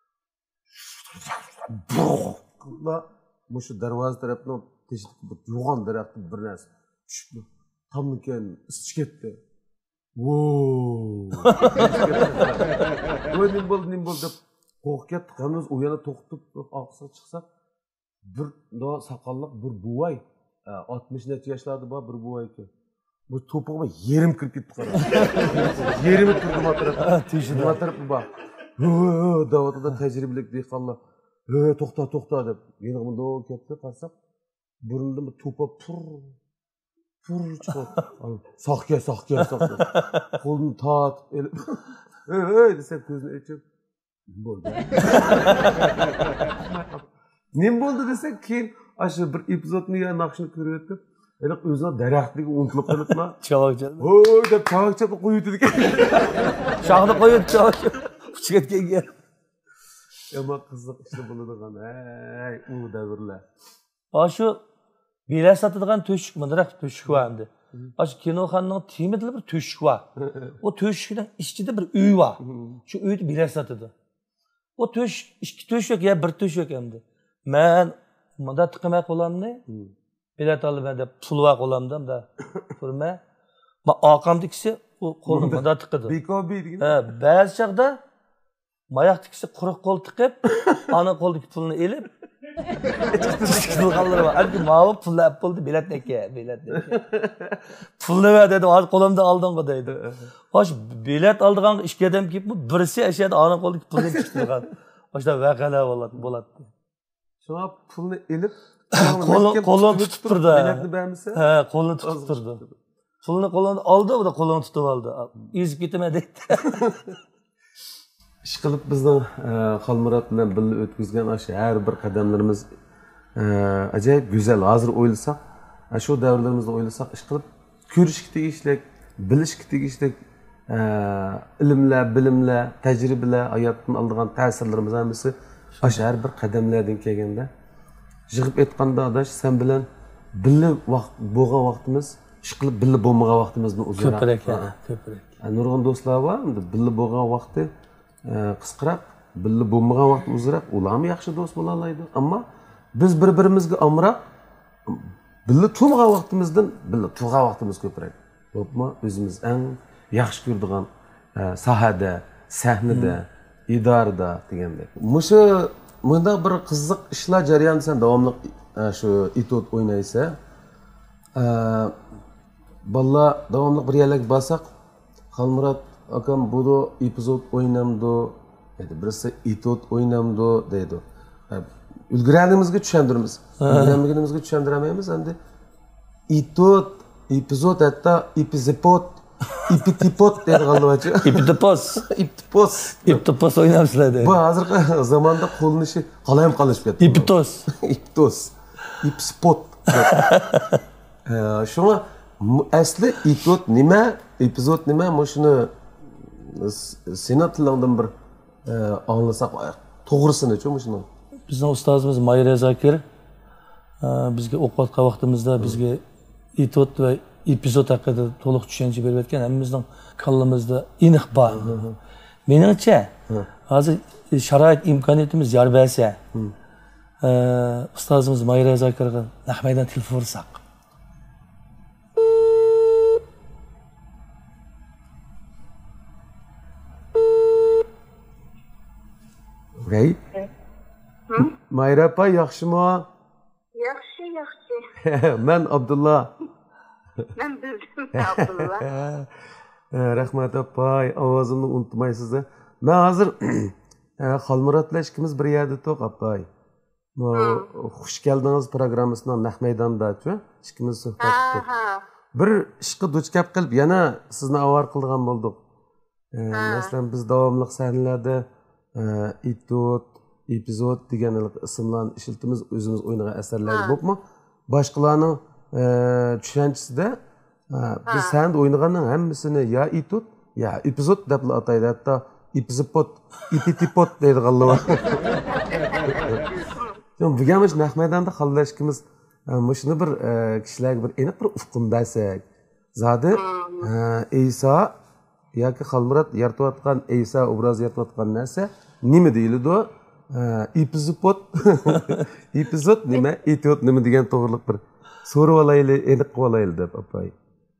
Bu şu darvazı tarafından teşvik bir yoğun daraktı bir narsa. Düşüp tam iken ısıç ketdi. Wow. O nim bo'ldi, nim bo'ldi. Qo'rqib qamiz uyana to'xtib oqsa chiqsa bir do saqalliq bir buvay oltmish necha yoshlarda bor bir buvay ekan. Bu to'pig'ima yerim kirib ketdi qara. Yerimi kirdi motorab. Teshidi motorab bor. Davatda tajribali dehqonlar. "He, to'xta, to'xta" deb meni bunda ketdi, qarasam burundan bir to'pa pur pur chiqib. Saqga, saqga, saqga. Qo'lni tat, elib. "Ey" desam ko'zini ochib bo'ldi. Nim bo'ldi desek, keyin aşı bir epizodni ya naqshini ko'rayotib, eliq o'zini daraxtliga unutilib qolibma. Chavakcha. Voy deb chavakcha qo'yibdi ekan. Shoxni qo'yib chavakcha. Uchiga Ama qiziq ishlar bo'ladigan. Ey, u davrlar. Aşı bilet satadigan to'shik, mundoq to'shik bor endi. Aşı kinoxonaning temidli bir to'shik bor. O to'shikning ichida bir uy bor. Shu uyda bilet satadi. O to'shik, ikki to'shak ya bir to'shak endi. Men bunda tiqimay qo'lamni. Bilet olib deb pul va qo'lamdan da turma. Ma aqamdikisi o qo'lim bunda tiqidi. Bekobi degan. Ha, ba'zi chaqda mayaqdikisi quruq qo'l tiqib, ana qo'ldagi pulni elib qilganlar bor. Halbuki mavi pulni olib bo'ldi, bilet neka, bilet neka. Pulni ver dedim, hozir qo'limda oldingi deydi. Hoş bilet oldigan ikki odam kelib, birisi ashada ana qo'ldagi pulni chiqtirgan. Hoşda vaqalar bo'ladi, bo'ladi. Şuna pulni elib, qo'lini tutib turdi. Biletni bermasa? Ha, qo'lini tutib turdi. Pulni qo'lini oldi, u da qo'lini tutib oldi. Ezib ketma dedi. Ish qilib bizning Xolmurod bilan birga o'tkazgan o'sha har bir qadamlarimiz ajoyib go'zal. Hozir o'ylasak, shu davrlarimizda o'ylasak, ish qilib ko'rishga tegishlik, bilishga tegishlik ilmlar, bilimlar, tajribalar, hayotdan oladigan ta'sirlarimiz hammasi o'sha har bir qadamlardan kelganda yig'ib aytganda adash sen bilan birga vaqt bo'lgan vaqtimiz, ish qilib birga bo'lmagan vaqtimizni uzunroq. Ko'proq, ko'proq. Nurg'un do'stlar bor, birga bo'lgan vaqti qisqaroq, birga bo'lmagan vaqt uzunroq. Ularmi yaxshi do'st bo'la oladi, ammo biz bir-birimizga amroq birga turgan vaqtimizdan birga turgan vaqtimiz ko'proq. Bo'pmi? O'zimiz eng yaxshi ko'radigan sohada, sahnada, idorada degandek. Mushu bunda bir qiziq ishlar jarayonida sen davomli shu etod o'ynaysa, balla davomli bir yerlik bo'lsak, Xolmurod akam bu epizod o'ynamdi, dedi. Birisi etod o'ynamdi deydi. Ulgurganimizga tushundiramiz. Ulgurganimizga tushundiramaymiz, endi etod, epizod hatto epizod İpitipot deydi galiba. İpitipos. İpitipos. İpitipos oynamsizlar deydi. Bu hozirgi zamonda qo'llanishi qalayim qolishib ketdi. İpitos. İpitos. İpspot. Shuna asli etod nima, epizod nima, shuni senat tilingdan bir anglasak to'g'risini-chi shuni. Bizning ustozimiz Mayra Zakir bizga o'qiyotgan vaqtimizda bizga etod va epizod haqida to'liq tushuncha berib o'tgan, hammamizning kallamizda aniq bor. Meningcha, hozir sharoit imkoniyatimiz yor bersa, ustozimiz Mayra Zakirga Nahmaydan telefon ursak. G'ay. Mayra apa yaxshimi? Yaxshi, yaxshi. Men Abdullah. Ben bildim Abdullah. Rahmat apay, ovozimni unutmaysiz. Men hozir Xolmurod bilan ikkimiz bir yerda to'q apay. Xush keldingiz programmasining naq maydonida-chi, ikkimiz suhbat qildik. Bir ishga duch kelib qilib yana sizni avor qilgan bo'ldik. Masalan, biz davomli sahnalarda etod, epizod degan ismlarni ishlatamiz, o'zimiz o'ynagan asarlar bo'libmi? Boshqalarning tushanchisida biz sahanda o'ynaganning hammasini ya etod, ya epizod deb ataydi, hatto epizod, epitipod deydi g'alaba. Bu gamish naq maydonda xallashkimiz shuni bir kishilarga bir aniq bir ufqun bersak, zodi Eysa yoki Xolmurod yaratayotgan Eysa obraz yaratayotgan narsa nima deyiladi? Epizod, epizod nima, etod nima degan to'g'riliq bir so'rab olaylik, aniq qilib olaylik deb apay.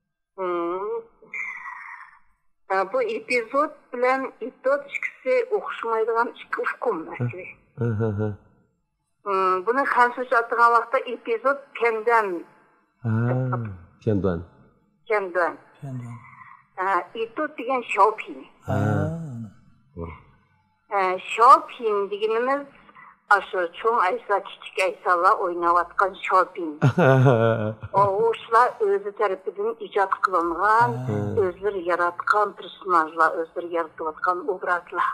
Bu epizod bilan etod ikkisi o'xshamaydigan ikki ufqum masala. Buni fransuzcha aytgan vaqtda epizod kendan. Kendan. Kendan. Etod degan shopping. Shopping deganimiz aşu çoğun Aysa, kiçik Aysalar oynayatkan shopping. Oğuşlar özü tarafından icat kılıngan, özleri yaratkan personajlar, özleri yaratkan obrazlar.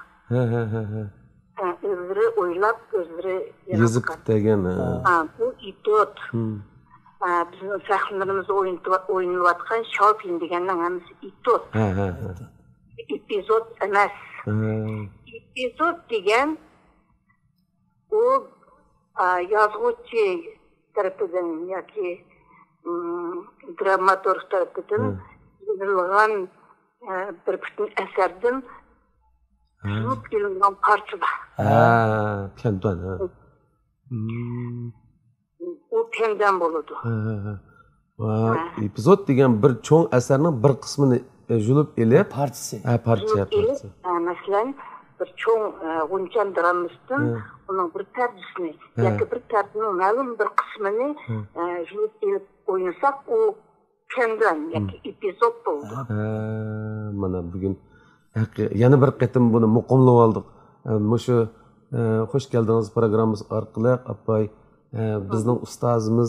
Özleri oylap, özleri yaratkan. Yazıp degen. Bu etod. Bizim sahnelerimizi oynayatkan shopping degandan hamısı etod. Epizod emas. Epizod degan o yazgıcı tarafından yoki dramaturg tarafından yazılgan bir bütün eserden sunub kelingan parçalar. Ha, kendan. O kendan boludu. Epizod degan bir cho'ng asarning bir qismini julib elib partisi. Ha, parça parça. Masalan, bir çoğun Guncan dramasının onun bir perdesini, yoki bir perdenin ma'lum bir qismini julib elib oynasak, o kendan yoki epizod bo'ldi. Mana bugun yana bir qatim buni muqimlab oldik. Mushu hoş geldiniz programımız orqali apay bizning ustozimiz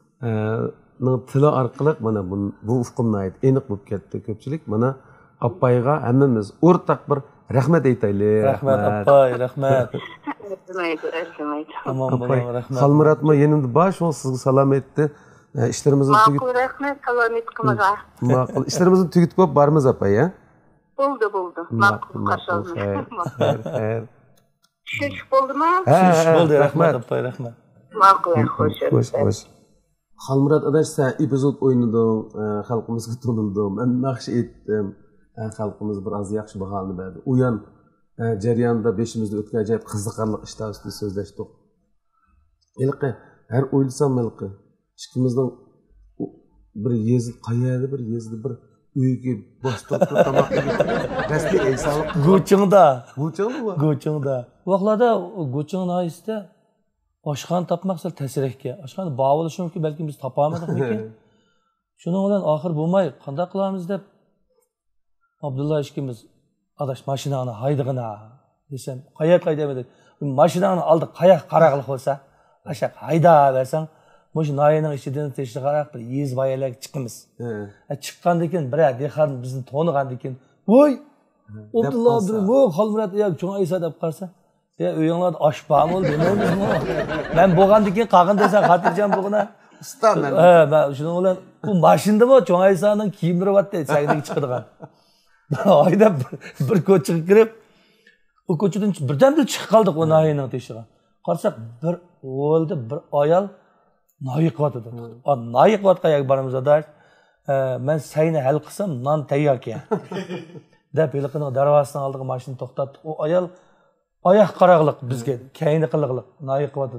tili orqali mana bu bu hukmni aytdi aniq bo'lib ketdi ko'pchilik mana apayga hammamiz o'rtaq bir rahmat aytaylik. Rahmat apay, rahmat. Rahmat, rahmat. Aman bo'ling, rahmat. Xalmuratma yenimda bosh ol sizga salom aytdi. İşlerimizni tugit. Ma'qul, rahmat, salom etqimiga. Ma'qul. İşlerimizni tugitib qo'yib bormiz apay, ha? Bo'ldi, bo'ldi. Ma'qul, qarshi Xayr, xayr. Tushunish bo'ldimi? Tushunish bo'ldi, rahmat apay, rahmat. Ma'qul, xo'sh. Xo'sh, xo'sh. Xalmurat adash sen epizod o'ynading, xalqimizga to'nildim. Men yaxshi aytdim. Xalqimiz bir az yaxshi baholani berdi. U ham jarayonda beshimizda o'tgan ajoyib qiziqarli ishlar ustida so'zlashdik. Ilqi, har o'ylasam ilqi, ikkimizning bir yezib qayerda bir yezdi bir uyga bostirib tamoq yeb. Rasmiy aysolib Go'chingda. Go'chingmi? Go'chingda. Bu vaqtlarda Go'ching noyisida oshxona topmoq sal tasirikka. Oshxona bo'lishi mumkin, balki biz topolmadikmikin. Shuning bilan oxir bo'lmay, qanday qilamiz deb Abdullah ishkimiz adash mashinani haydig'ina desam, qayoq haydamadik. Mashinani oldi qayoq qaraqliq bo'lsa, ashaq hayda bersang, mush noyining ichidan teshli qaraq bir yez bayalar chiqimiz. Ha, chiqqandan keyin bir dehqon bizni to'nigandan keyin, "Voy! Abdullah Abdullah, Xalmurat yo'q, cho'ng Aysa" deb qarsa, "Ya, uyinglarda osh bormi ol demaymizmi?" Men bo'lgandan keyin qag'in desa, xotirjam bo'lg'ina. Usta men. Ha, men shuning bilan bu mashinadami cho'ng Aysaning kiyimlari bor-da, sag'dagi chiqadigan. Ayda bir ko'chaga kirib, u ko'chadan birdan bir chiqib qoldik o noyining teshig'iga. Qarsak bir o'ldi, bir ayol noyi qilyotdi. O noyi qilayotgan boramiz adash. Men sayni hal qilsam, non tayyor ekan. Deb eliqining darvozasining oldiga mashinani to'xtatdik. O ayol oyoq qarag'liq bizga, kayni qiliqliq noyi qilyotdi.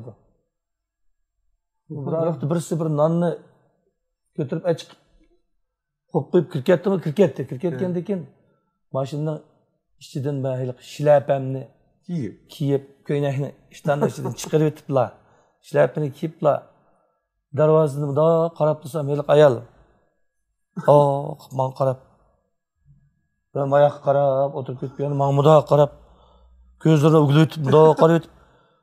Bir vaqt birisi bir nonni ko'tarib achiq qo'yib qo'yib kirketdimi, kirketdi. Kirketgandan keyin mashinaning ichidan men shlapamni kiyib, kiyib, ko'ylakni ishtonning ichidan chiqarib o'tiblar. Shlapani kiyiblar. Darvozani bundoq qarab tursam, heliq ayol. Oh, men qarab. Ben oyoq qarab o'tirib ketgan, men bundoq qarab, ko'zlarini o'g'litib, bundoq qarab o'tib.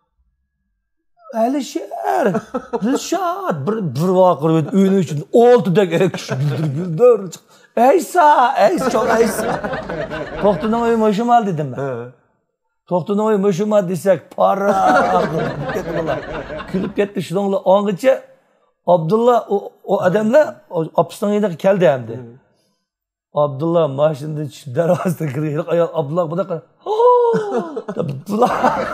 Alishar, Dilshod bir bir vaqir uyning ichida oltidagi kishi guldir chiqdi. Aysa, Aysa, cho'ng Aysa. To'xtaning o'yi mushumal dedim men. To'xtaning o'yi mushumal desak, para ketdi bular. Kulib ketdi shuningla ongicha Abdullah o, o odamlar opisning yanına keldi hamdi. Abdullah mashinada darvozada kirgan ayol Abdullah bunaqa bular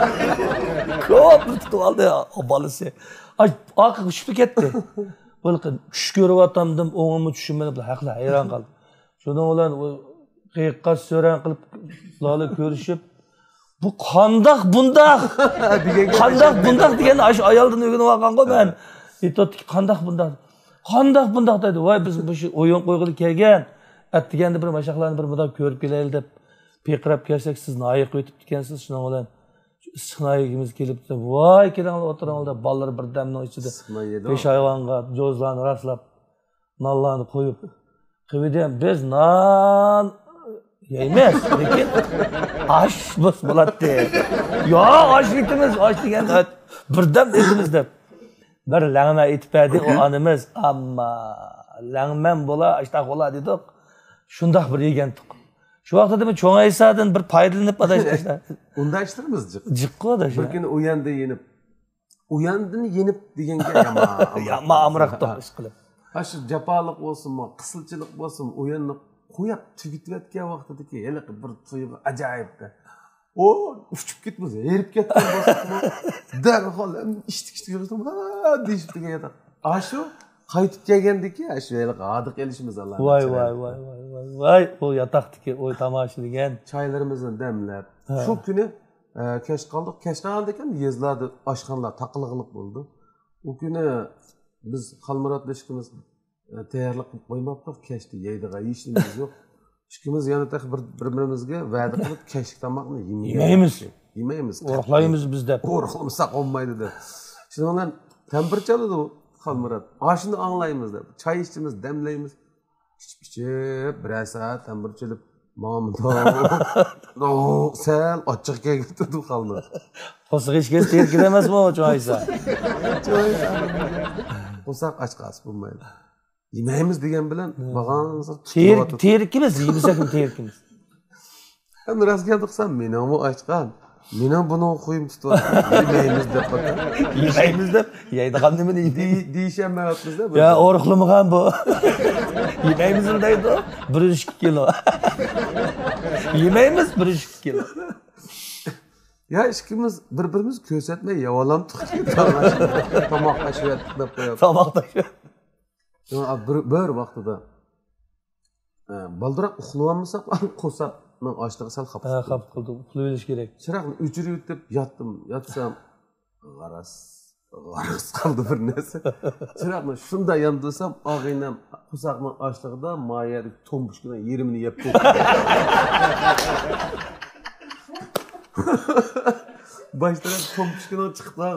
ko'p tutib oldi bolasi. Ay, oqib tushib ketdi. Bo'lqin tush ko'ryapamdim, o'ngimni tushunmadi, bular haqli hayron qoldi. Shuning bilan u qiyiqqa so'ran qilib ularni ko'rishib, bu qandoq bundaq qandoq bundaq degan shu ayoldan o'rganib olgan-ku men. Aytdi, qandoq bundaq? Qandoq bundaq dedi. Voy, biz bu o'yin qo'yg'ili kelgan. Atdiganda bir mashaqlarni bir mudom ko'rib kelaylik deb peqirab kelsak, siz noyiq o'tib ekansiz. Shuning bilan issiqnoyigimiz kelibdi. Voy, kelinglar o'tiringlar, bolalar bir damning ichida peshayvonga jo'zlarni rastlab nonlarni qo'yib qildim. Biz non yeymiz, lekin osh biz bo'ladi. Yo, osh yetimiz, osh deganda birdam edimiz deb. Bir langma aytib berdi o onamiz, ammo langman bo'la, ishtaq bo'la dedik. Shundoq bir yegandik. Shu vaqtda men cho'ng Aysadan bir foydalanib adashlar. Unda ishtirmiz jiq. Jiqqo adash. Bir kuni uyanda yenib. Uyandini yenib deganga yama. Yama amroqda ish qilib. Ha shu jafoliq bo'lsinmi, qisilchilik bo'lsinmi, o'yinni qo'yib tugitayotgan vaqtidagi hali bir tuyg'u ajoyibda. O uçup gitmez, erip ketken basıtma. Derhal içtik içtik yürüdüm. Ha deyip de yatak. Aşu kayıtıp gelgendeki aşu el qadık elişimiz Allah. Vay vay vay vay vay vay. O yataktaki o tamaşa degen. Çaylarımızdan demlep. Şu günü e, keş kaldık. Keş kaldıkken yezlerde aşkanlar takılıqlık oldu. O günü biz Xalmurat'la işimiz e, tayyorlik qilib qo'ymabdik. Keşti yeydiga yeyishimiz yo'q. İkimiz yana bir bir-birimizga va'da qilib kechki tomoqni yemaymiz. Yemaymiz. Qo'rqlaymiz biz deb. Qo'rqilmasak olmaydi deb. Shuning bilan tempir chaladi u Xalmurat. Oshni anglaymiz deb. Choy ichimiz, damlaymiz. Ichib-ichib bir soat tempir chalib Mamda. No, sen açık geldi kaldı. Qo'saq ichgan terkin emasmi o choysa? Qo'saq aç qalsa bo'lmaydi. Yemaymiz degan bilan bag'animiz Terik terikimiz, yemasak terikimiz. Endi rost gapirsam, men ham ochgan. Men ham buni qo'yib tutyapman. Yemaymiz deb qo'ydim. Yemaymiz deb, yeydigan nima deydi? Deyishamayapmiz-da. Ya o'riqlimigan bu. Yemaymiz deydi. bir yuz ikki kilo. Yemaymiz bir yuz ikki kilo. Ya ishkimiz bir-birimiz ko'rsatmay yavolam tuqib tomoqlashib deb qo'yapti. Tomoqlashib. Bir bir vaqtida baldiroq uxlayolmasak, qo'saqning ochlig'i sal xafa. Ha, xafa qildi. Uxlab olish kerak. Chiroqni o'chirib deb yotdim, yotsam g'aras g'aras qoldi bir narsa. Chiroqni shunda yondirsam, og'inam qo'saqning ochlig'ida moyadek tombushkini yerimini yeb qo'ydi. Baştan tombushkini chiqdi.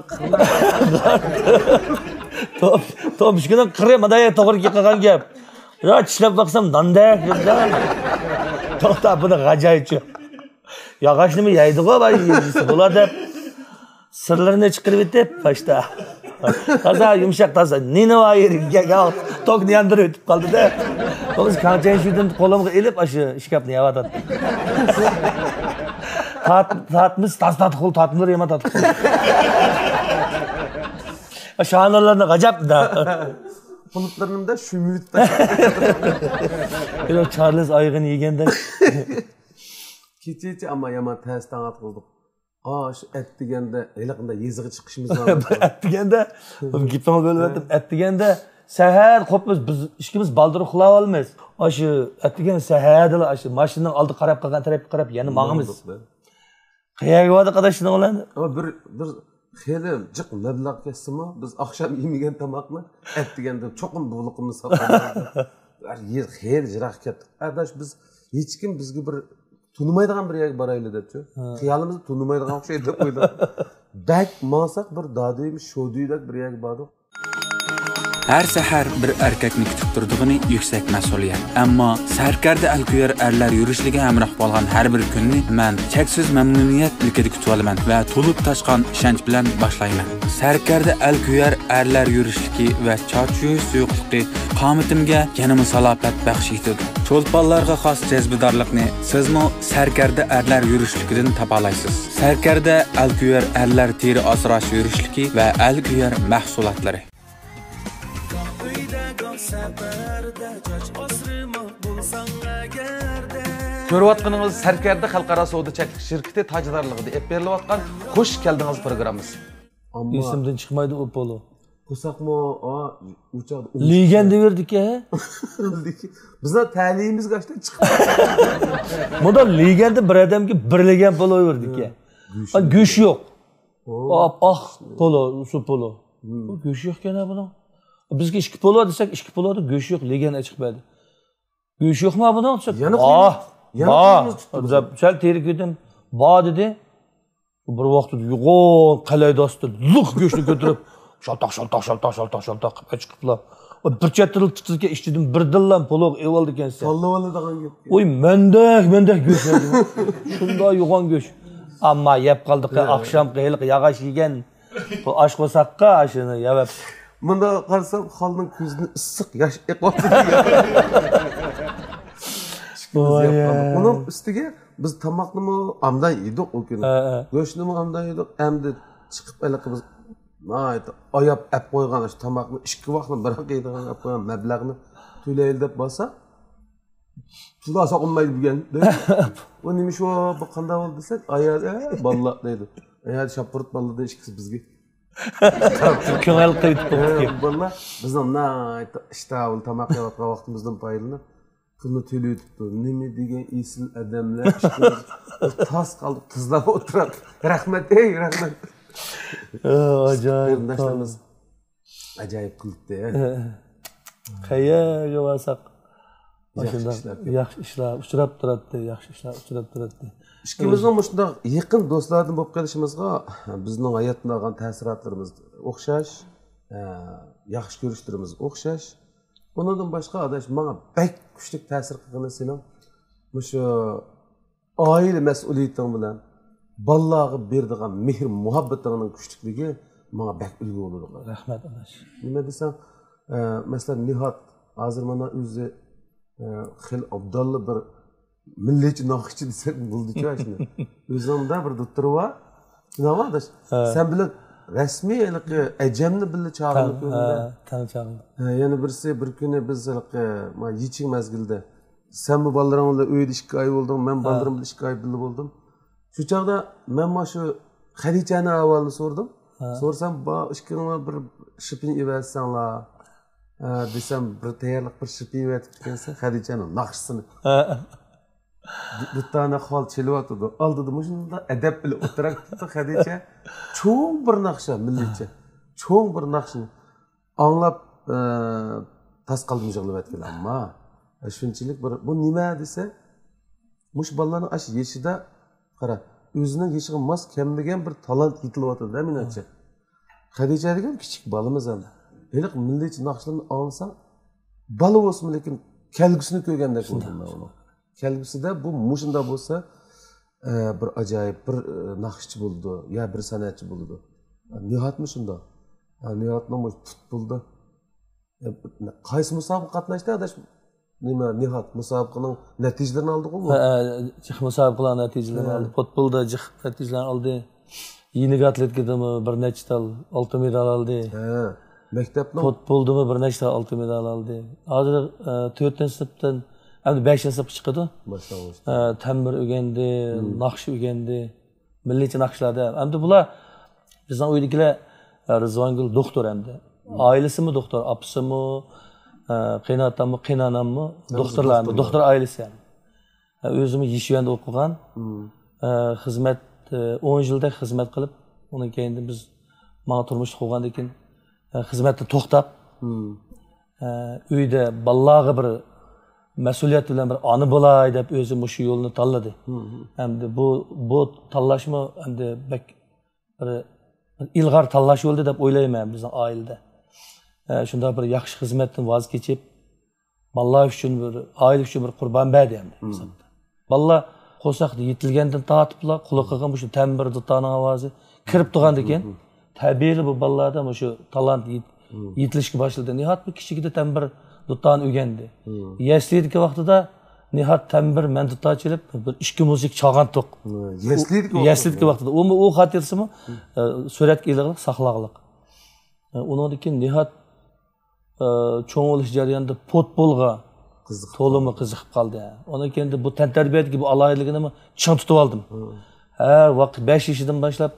Top tombushkini qirmada to'g'ri qilgan gap. Ya tishlab baqsam dandak debdan. To'xta buni g'ajoyibchi. Yog'ochnimi yeydi-ku, bay yeydi bo'ladi deb sirlarini chiqarib etib, başta. Toza yumshoq toza. Nini va yerga tokni yandirib o'tib qoldi-da. Biz qanchayin shundan qo'limga elib, shu ishkapni yavatadi. Tat tatmiz tas tat qo'l tatmir yema tat qo'l. Şahanalarını gacap da. Bulutlarımda şümüt da. Böyle Charles aygın yegende. Keçeçi ama yaman tersten atıldık. Aa şu et degende, eliqinde yezigi chiqishimiz var. Et degende, gitmem böyle verdim. Et degende seher kopuz biz işkimiz baldırı xula olmaz. Aşı et degende seherdiler aşı maşından aldı qarab qalgan tarafga qarab yani mağımız. Qayerga bordi qadashini oladi? Ama bir bir xeyli jiq mablag' kesimi biz akşam yemagan tomoqni et deganda cho'qim bug'liqimiz saqladik. Yer xeyli jiroq ketdik. Adash biz hech kim bizga bir tunimaydigan bir yerga borayli debchi. Xiyolimizni tunimaydigan o'xshaydi deb qo'ydik. Bak masak bir dadiyimiz sho'diydak bir yerga bordik. Her sahar bir erkekni kutib turdig'ini yuksak mas'uliyat. Ammo sarkarda alkuyar erlar yurishligi hamroh bo'lgan har bir kunni men cheksiz mamnuniyat ilkida kutib olaman va to'lib toshgan ishonch bilan boshlayman. Sarkarda alkuyar erlar yurishligi va charch yuyish suyuqligi qomatimga yanama salofat baxsh etadi. Cho'lponlarga xos jazbidorlikni sizmi sarkarda erlar yurishligidan topa olasiz. Sarkarda alkuyar erlar teri asrash yurishligi va alkuyar mahsulotlari. Ko'rayotganingiz Sarkarda xalqaro savdo cheklik shirkati tajdarligida ep berilayotgan xush keldingiz programmasi. Ammo esimdan chiqmaydi u polo. Qo'saqmo, a, uchoq. Legenda verdik-a? Bizlar ta'limimiz qachon chiqdi? Bunda legenda bir odamga bir legan polo verdik-a. Go'sh yo'q. Op, ah, polo, usul polo. Go'sh yo'q ekan buni. Bizga ikki polo desak, ikki poloda go'sh yo'q, legenda chiqmaydi. Go'sh yo'qmi buni desak? Ah, yana sal terik edim. Ba dedi. Bir vaqtda yo'g'on qalay do'sti, luq go'shni ko'tarib, shaltoq, shaltoq, shaltoq, shaltoq, shaltoq qilib chiqiblar. O bir chattirib tutdiga ishtidim, birdinlan poloq evoldi ekansan. Sallavalla degan gap. Oy, mendak, mendak go'sh. Shunda yo'g'on go'sh. Ammo yeb qoldik, oqshom qiyliq yog'och yegan. Bu osh qo'saqqa shuni yeb. Bunda qarasam, xalning ko'zini issiq yosh eqyapti. Onun üstüge biz tamaknımı amdan yedik o günü. Göçnümü amdan yedik. Emdi çıkıp elaki biz ayap ep koygan şu tamakını iki vaktin bırak yediğen ep koygan meblağını tüyle elde basa şurada sakınmaydı bugün. O neymiş o bakanda oldu desek ayağı ballat neydi. Ayağı şapırıt balladı işkisi bizge. Köngel kıyıp koktu. Valla bizden na işte onu tamak yavatkan vaktimizden payılını Bunu tülüyüptü. Nemi degen isil adamlar işte tas kaldık kızlar oturak. Rahmet ey rahmet. Acayip. Acayip kılıktı ya. Qayerga borsak yaxshi ishlar uchrab turadi, yaxshi ishlar uchrab turadi. Ikkimizning shunday yaqin do'stlardan bo'lib qolishimizga bizning hayotda olgan ta'sirotlarimiz o'xshash, yaxshi ko'rishlarimiz o'xshash. Bundan boshqa adash menga bak kuchli ta'sir qilgan sening Şu aile mas'uliyetin bilen ballagı berdigan mehr muhabbetining kuchlikligi menga bak ulgu bo'ladi. Rahmat anash. Nima desam, masalan Nihat hozir mana o'zi xil abdalla bir milliychi naqshchi desak bo'ldi-ku shuni. O'zimda bir doktorva, nima sen bilan rasmiy ajamni billa chaqirib ko'rdim. Tan chaqirdim. Yana birisi bir kuni biz ma yeching mazgilda sen bu balalarning bilan uyda ikki oy bo'ldim, men balarim bilan ikki oy birga bo'ldim. Shu chaqda men mana shu Xadijani ahvolini so'rdim. So'rsam, "Ba, ishkingni bir shipin evatsanglar." desam, bir tayyorlik bir shipin evatib ekansa, Xadijaning naqshisini. Bittani hol chelyotdi. Oldida shunda adab bilan o'tiribdi Xadija. Cho'ng bir naqsha milliycha. Cho'ng bir naqshni anglab tas qalbim yig'lab aytgan. Ammo shunchalik bir bu nima desa, mush bolalarning ash yeshida qara, o'zining yeshiga mos kelmagan bir talant yetilyapti da menimcha. Xadija degan kichik bolamiz ham. Eliq milliychi naqshlarni olsa, bola bo'lsin, lekin kelgusini ko'rgandek bo'ldim men uni. Kelgusida bu mushunda bo'lsa, bir ajoyib bir naqshchi bo'ldi, ya bir san'atchi bo'ldi. Nihatmi shunda? Nihatning futbolda qaysi musobaqa qatnashdi adash? Nima Nihat musobaqaning natijalarini oldi-ku? Ha, musobaqalar natijalarini oldi. Futbolda jiq natijalarini oldi. Yeni atletikadami bir nechta tal oltin medal oldi. Ha, maktabning futboldami bir nechta oltin medal oldi. Hozir to'rtinchi sinfdan endi beshinchi sinfga chiqdi. Boshlang'ich. Ta'mir o'rgandi, naqsh o'rgandi, milliychi naqshlarda. Endi bular bizning uydagilar Rizvongul doktor endi. Ailesimi doktor, apsimi, qiynatammi, qiynanammi, doktorlarmi, doktor ailesi yani. O'zim Yishvanda o'qigan, xizmat o'n yilda xizmat qilib, undan keyin biz menga turmush qurgandan keyin xizmatni to'xtab, uyda balalarga bir mas'uliyat bilan bir ona bo'lay deb o'zi shu yo'lni tanladi. Endi bu bu tanlashmi endi bak bir ilg'or tanlash bo'ldi deb o'ylayman bizning oilada. Shunda bir yaxshi xizmatdan voz kechib, balalar uchun bir oila uchun bir qurbon berdi endi. Balalar qo'saqda yetilgandan tortiblar quloqiga shu tambir dutoning ovozi kirib turgandan keyin tabiiy bu balalarda shu talant yetilishga boshladi. Nihat bir kichikda tambir duton o'rgandi. Yashlidagi vaqtida Nihat tambir men duton chelib bir ikki muzik chalgan to'q. Yashlidagi Yashlidagi vaqtida u u xotirsimi suratga ilg'ib saqlaqliq. Undan keyin Nihat cho'ng bo'lish jarayonida futbolga to'limi qiziqib qoldi. Ondan keyin bu tantarbiyadagi bu alayligini ching tutib oldim. Har vaqt besh yoshidan boshlab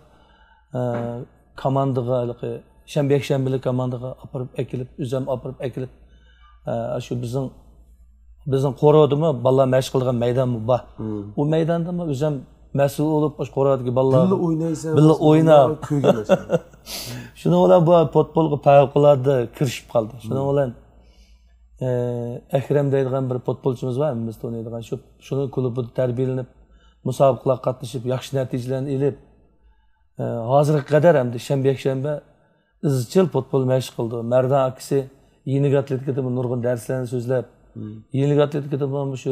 komandaga, shanba-yakshanbalik komandaga olib ekilib, o'zim olib ekilib, shu bizning bizning qo'rodimi bolalar mashq qilgan maydonmi bor. U maydonda o'zim mas'ul bo'lib, shu qo'rodagi bolalar billa o'ynaysan, billa o'ynab ko'rgan. Shuning bilan bu futbolga favqulodda kirishib qoldi. Shuning bilan Akram deydigan bir futbolchimiz bor, biz o'ynaydigan shu shuni klubida tarbiyalanib, musobaqalarga qatnashib, yaxshi natijalarni olib, hozirga qadar hamda shanba-yakshanba izchil futbol mashq qildi. Mardan akasi yeni atletikada nurg'un darslarni so'zlab, yeni atletikada shu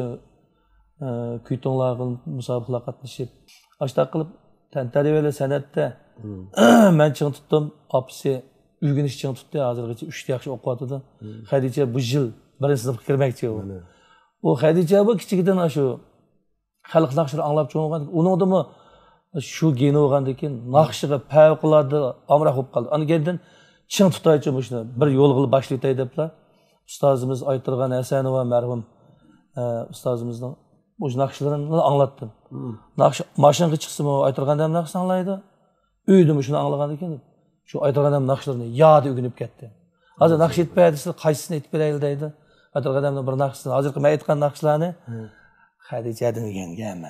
kuytonlarga musobaqalarga qatnashib, ashta qilib tantariyali san'atda men ching tutdim, opsi o'rganish ching tutdi. Hozirgacha uchta yaxshi o'qiyotdi. Xadija bu yil birinchi sinfga kirmoqchi u. U Xadija bu kichigidan shu xalq naqshini anglab cho'ngan. Uningdimi shu geni o'rgandan keyin naqshiga favqulodda amroq bo'lib qoldi. Ana keyin ching tutaychi shuni bir yo'l qilib boshlaytay deblar. Ustozimiz ayttirgan Hasanova marhum ustozimizning bu naqshlarini anglatdim. Naqsh mashinaga chiqsam ayttirganda ham naqsh anglaydi. Uyda shuni anglagandan keyin shu ayttirgan ham naqshlarni yodi o'rganib ketdi. Hozir naqsh yetmaydi, qaysisini aytib berayli deydi. Ayttirgan ham bir naqshni, hozirgi men aytgan naqshlarni Xadija deganman.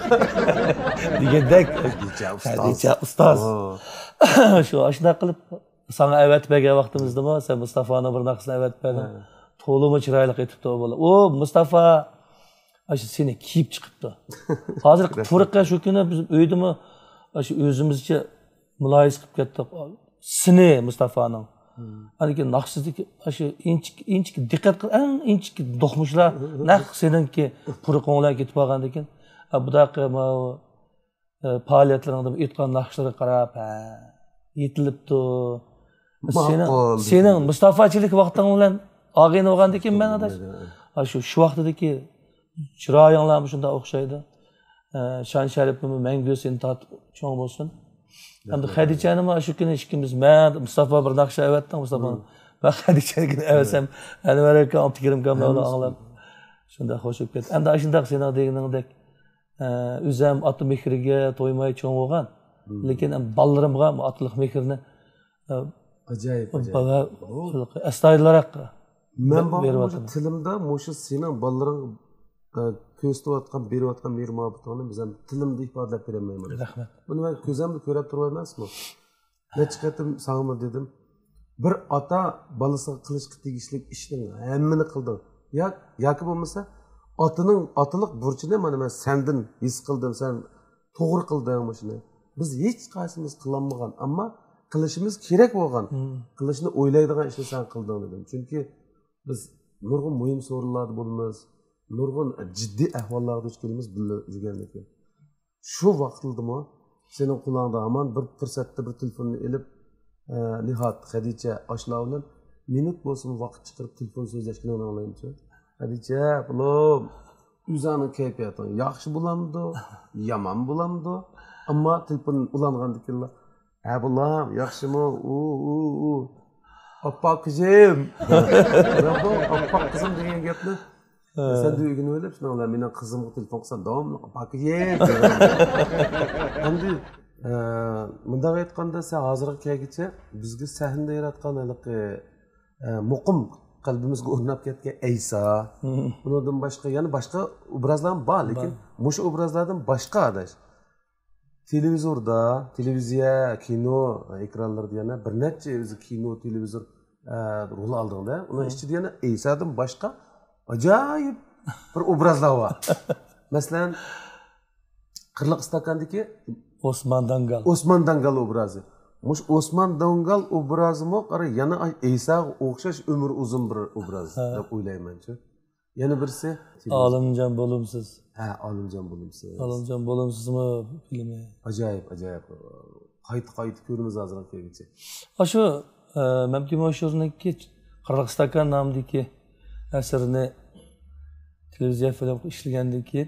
Degandek Xadija ustoz. Shu ashna qilib sana avat bergan vaqtimizdami, sen Mustafoni bir naqshni avat berding. To'limi chiroyli aytibdi u bola. O Mustafa shu seni kiyib chiqibdi. Hozir turqqa shu kuni biz uydimi shu o'zimizcha muloyiz qilib ketdik. Sini Mustafoning Aniki naqshizdagi shu inchik inchik diqqat qil, eng inchik do'qmishlar naq seningki quruq o'nglar ketib qolgan ekan. Budaqa faoliyatlaringda aytgan naqshlarga qarab, ha, yetilibdi. Sening sening mustafachilik vaqting bilan og'in bo'lgandan keyin men adash. Shu shu vaqtdagi chiroyinglar shunda o'xshaydi. Shon sharifimi mangu seni tatib cho'ng bo'lsin. Endi Xadichani mana shu kuni ikkimiz men Mustafa bir naqsha avatdim Mustafa. Va Xadichani avasam Anvar aka Abdukarim kamlarni anglab shunda xo'shib ketdi. Endi shundaq seni deganingdek o'zim ota mehriga to'ymay cho'ng bo'lgan. Lekin ballalarimga otliq mehrni ajoyib ajoyib astoydilroq men bu tilimda mushu sening ballalaring ko'rsatayotgan berayotgan mehr muhabbatini biz ham tilimda ifodalab berolmayman. Rahmat. Buni men ko'zimda ko'rib turibmasmi? Necha qatim sanga dedim. Bir ota balasiga qilishga tegishli ishning hammani qildi. Yo yoki bo'lmasa otaning otaliq burchini mana men sendan his qildim, sen to'g'ri qilding shuni. Biz hech qaysimiz qilolmagan, ammo qilishimiz kerak bo'lgan. Qilishni o'ylaydigan ishni sen qilding dedim. Chunki biz nurg'un muhim so'rovlarda bo'lamiz. Nurg'un jiddiy ahvollarga duch kelamiz bilgandan keyin. Shu vaqtildimi sening qulog'ingda hamon bir fursatda bir telefonni elib Nihat Xadicha oshlar bilan minut bo'lsin vaqt chiqarib telefon so'zlashni o'ylaymiz. Xadicha, "Bulom, o'zingning kayfiyating yaxshi bo'lamdi, yomon bo'lamdi?" Ammo telefon ulangandan keyin, "Ha, bulom, yaxshimi? U, u, u. Oppa qizim." Bu oppa qizim degan gapni sen de uygun öyle bir şey olar. Benim kızımı telefon kısa devamlı bakayım. Endi bunday aytganda sen hozirgi kelguncha bizga sahnada yaratgan haliq muqim qalbimizga o'rnab ketgan Aysa, bundan boshqa yana boshqa obrazlar bor, lekin mush obrazlardan boshqa adash. Televizorda, televiziya, kino ekranlarda yana bir necha o'zi kino, televizor rol aldingda, uning ichida yana Aysadan boshqa ajoyib bir obrazlar var. Masalan, Qirliq istakandagi Osman Dangal. Osman Dangal obrazı. Mush Osman Dangal obrazımı qara yana Aysaga o'xshash umr uzun bir obraz deb o'ylayman-chi. Yana birisi Olimjon bo'lumsiz. Ha, Olimjon bo'lumsiz. Olimjon bo'lumsizmi filmi? Ajoyib, ajoyib. Qayta-qayta ko'ramiz hozirga kelguncha. Shu Mamti Moshurniki Qirliq istakan nomidagi asarni televiziya film ishlagandan keyin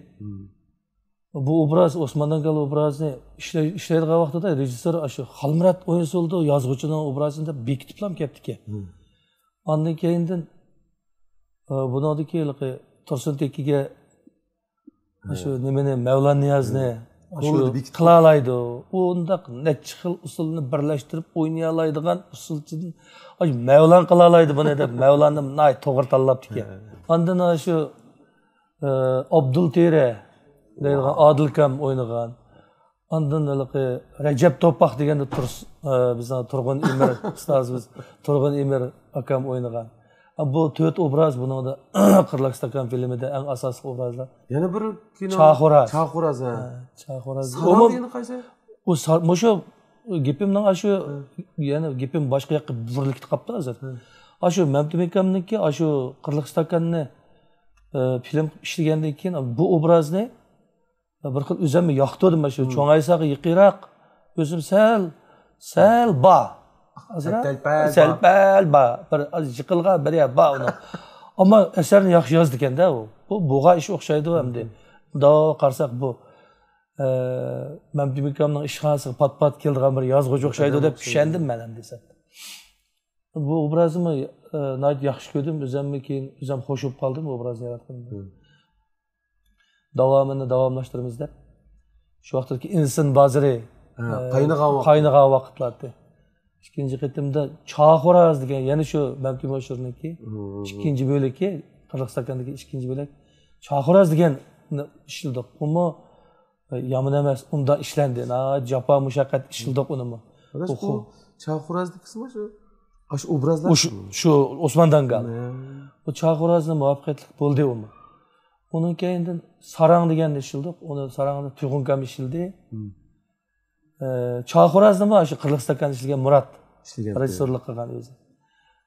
bu obraz Osman Dangal obrazini ishlaydigan vaqtida rejissor shu Xalmurat O'yinso'ldi yozuvchining obrazini bekitib ham ketdiki. Ondan keyindan bunodagi Tursun Tekiga shu nimani Mavlon Niyozni shu qila oladi. Undaq necha xil usulni birlashtirib o'ynay oladigan usulchidan Mavlon qila oladi buni deb Mavlonni nay to'g'ri tanlabdiki. Ondan shu Abdul Tere deydigan Odilkam o'ynagan. Ondan Rajab To'paq deganda bizning Turg'un Emir ustozimiz Turg'un Emir akam o'ynagan. Bu to'rt obraz buningda Qirliq istakan filmida eng asosiy obrazlar. Yana bir kino Chaxoraz. Chaxoraz. Chaxoraz. Umum qaysi? U shu gapimning shu yana gapim boshqa yoqqa burilib qolibdi hozir. Shu Mamtimekamniki shu Qirliq istakanni film ishlagandan keyin bu obrazni bir xil o'zimni yoqtirdim shu cho'ngaysaga yiqiroq o'zim sal sal ba sal pal ba bir yiqilgan bir ya ba uni ammo asarni yaxshi yozdi ekanda u bu buga ish o'xshaydi endi do qarsak bu Mamtimekamning ishxonasiga pat-pat kelgan bir yozuvchi o'xshaydi deb tushundim men ham desam bu obrazimni nayt yaxshi ko'rdim o'zimni keyin o'zim xo'sh bo'lib qoldim obrazni yaratganimda davomini davomlashtiramiz deb shu vaqtdagi inson bozori qaynagan vaqtlarda ikkinchi qitimda Chaxoraz degan yana shu Mamti Moshurniki ikkinchi bo'lagi Qirliq istakandagi ikkinchi bo'lak Chaxoraz degan ishildiq uni yomon emas unda ishlandi jafo mushaqqat ishildiq uni bu Chaxorazni qismi shu shu obrazlar shu Osman Dangal bu Chaxorazni muvaffaqiyatli bo'ldi uni onun keyindan Sarang deganda ishildiq uni Sarangda Tuyg'unkam ishildi Chaxorazni shu Qirliq istakan ishlagan Murat rejissyorlik qilgan o'zi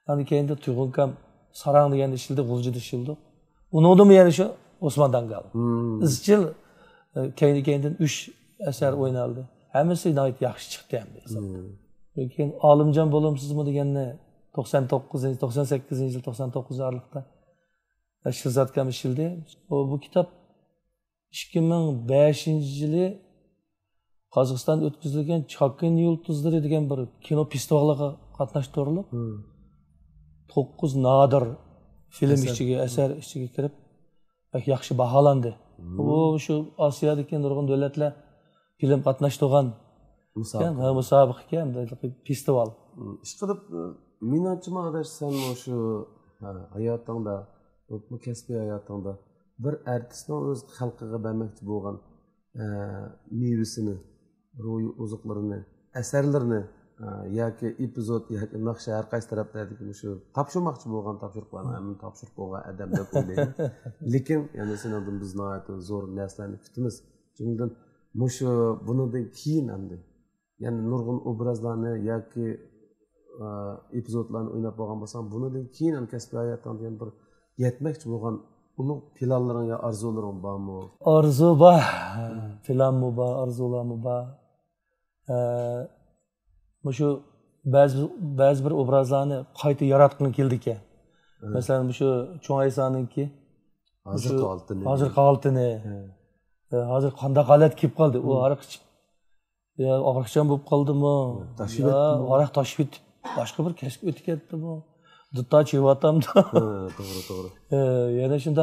Hani kendi Tuyg'unkam Sarang degan ishildi, G'uljida ishildi. Uningdimi yana shu Osmon Dangal. Izchil keyin keyin uch asar o'ynaldi. Hammasi nihoyat yaxshi chiqdi ham desam. Lekin Olimjon bo'limsizmi deganni to'qson to'qqizinchi to'qson sakkizinchi yil to'qson to'qqizinchi oylikda Shilzat kam ishildi. Bu kitob ikki ming beshinchi yili Qozog'istonda o'tkazilgan Chokin yulduzlari degan bir kino festivaliga qatnashtirilib, to'qqiz nodir film ichiga, asar ichiga kirib, yaxshi baholandi. Bu shu Osiyodagi nurg'un davlatlar film qatnashtirgan musobaqa ekan, festival. Ishqilib, menimcha adash sen shu hayotingda, bu kasbiy hayotingda bir artistning o'z xalqiga bermoqchi bo'lgan mevasini, ruhi ozuqlarini, asarlarini yoki epizod yoki naqsha har qaysi taraflardagi shu topshirmoqchi bo'lgan topshiriqlarni ham topshirib qo'ygan odam deb o'ylayman. Lekin yana sendan biz nihoyat zo'r narsalarni kutamiz. Chunki mushu bundan keyin hamda ya'ni nurg'un obrazlarni yoki epizodlarni o'ynab bo'lgan bo'lsam, bundan keyin ham kasbiy hayotdan bir yetmoqchi bo'lgan ulug' planlaring yo orzularing bormi? Orzu bor, planmi bor, orzularmi bor. Mushu ba'zi ba'zi bir obrazlarni qayta yaratgim keldi ekan. Masalan, mushu Cho'ngaysoninki hozirgi oltini. Hozirgi oltini. Hozir qanday holat kelib qoldi? U aroq ichib yo og'riqchan bo'lib qoldimi? Yo aroq tashib ketib boshqa bir kasb o'tib ketdimi? Dutta chevatamda. To'g'ri, to'g'ri. Yana shunda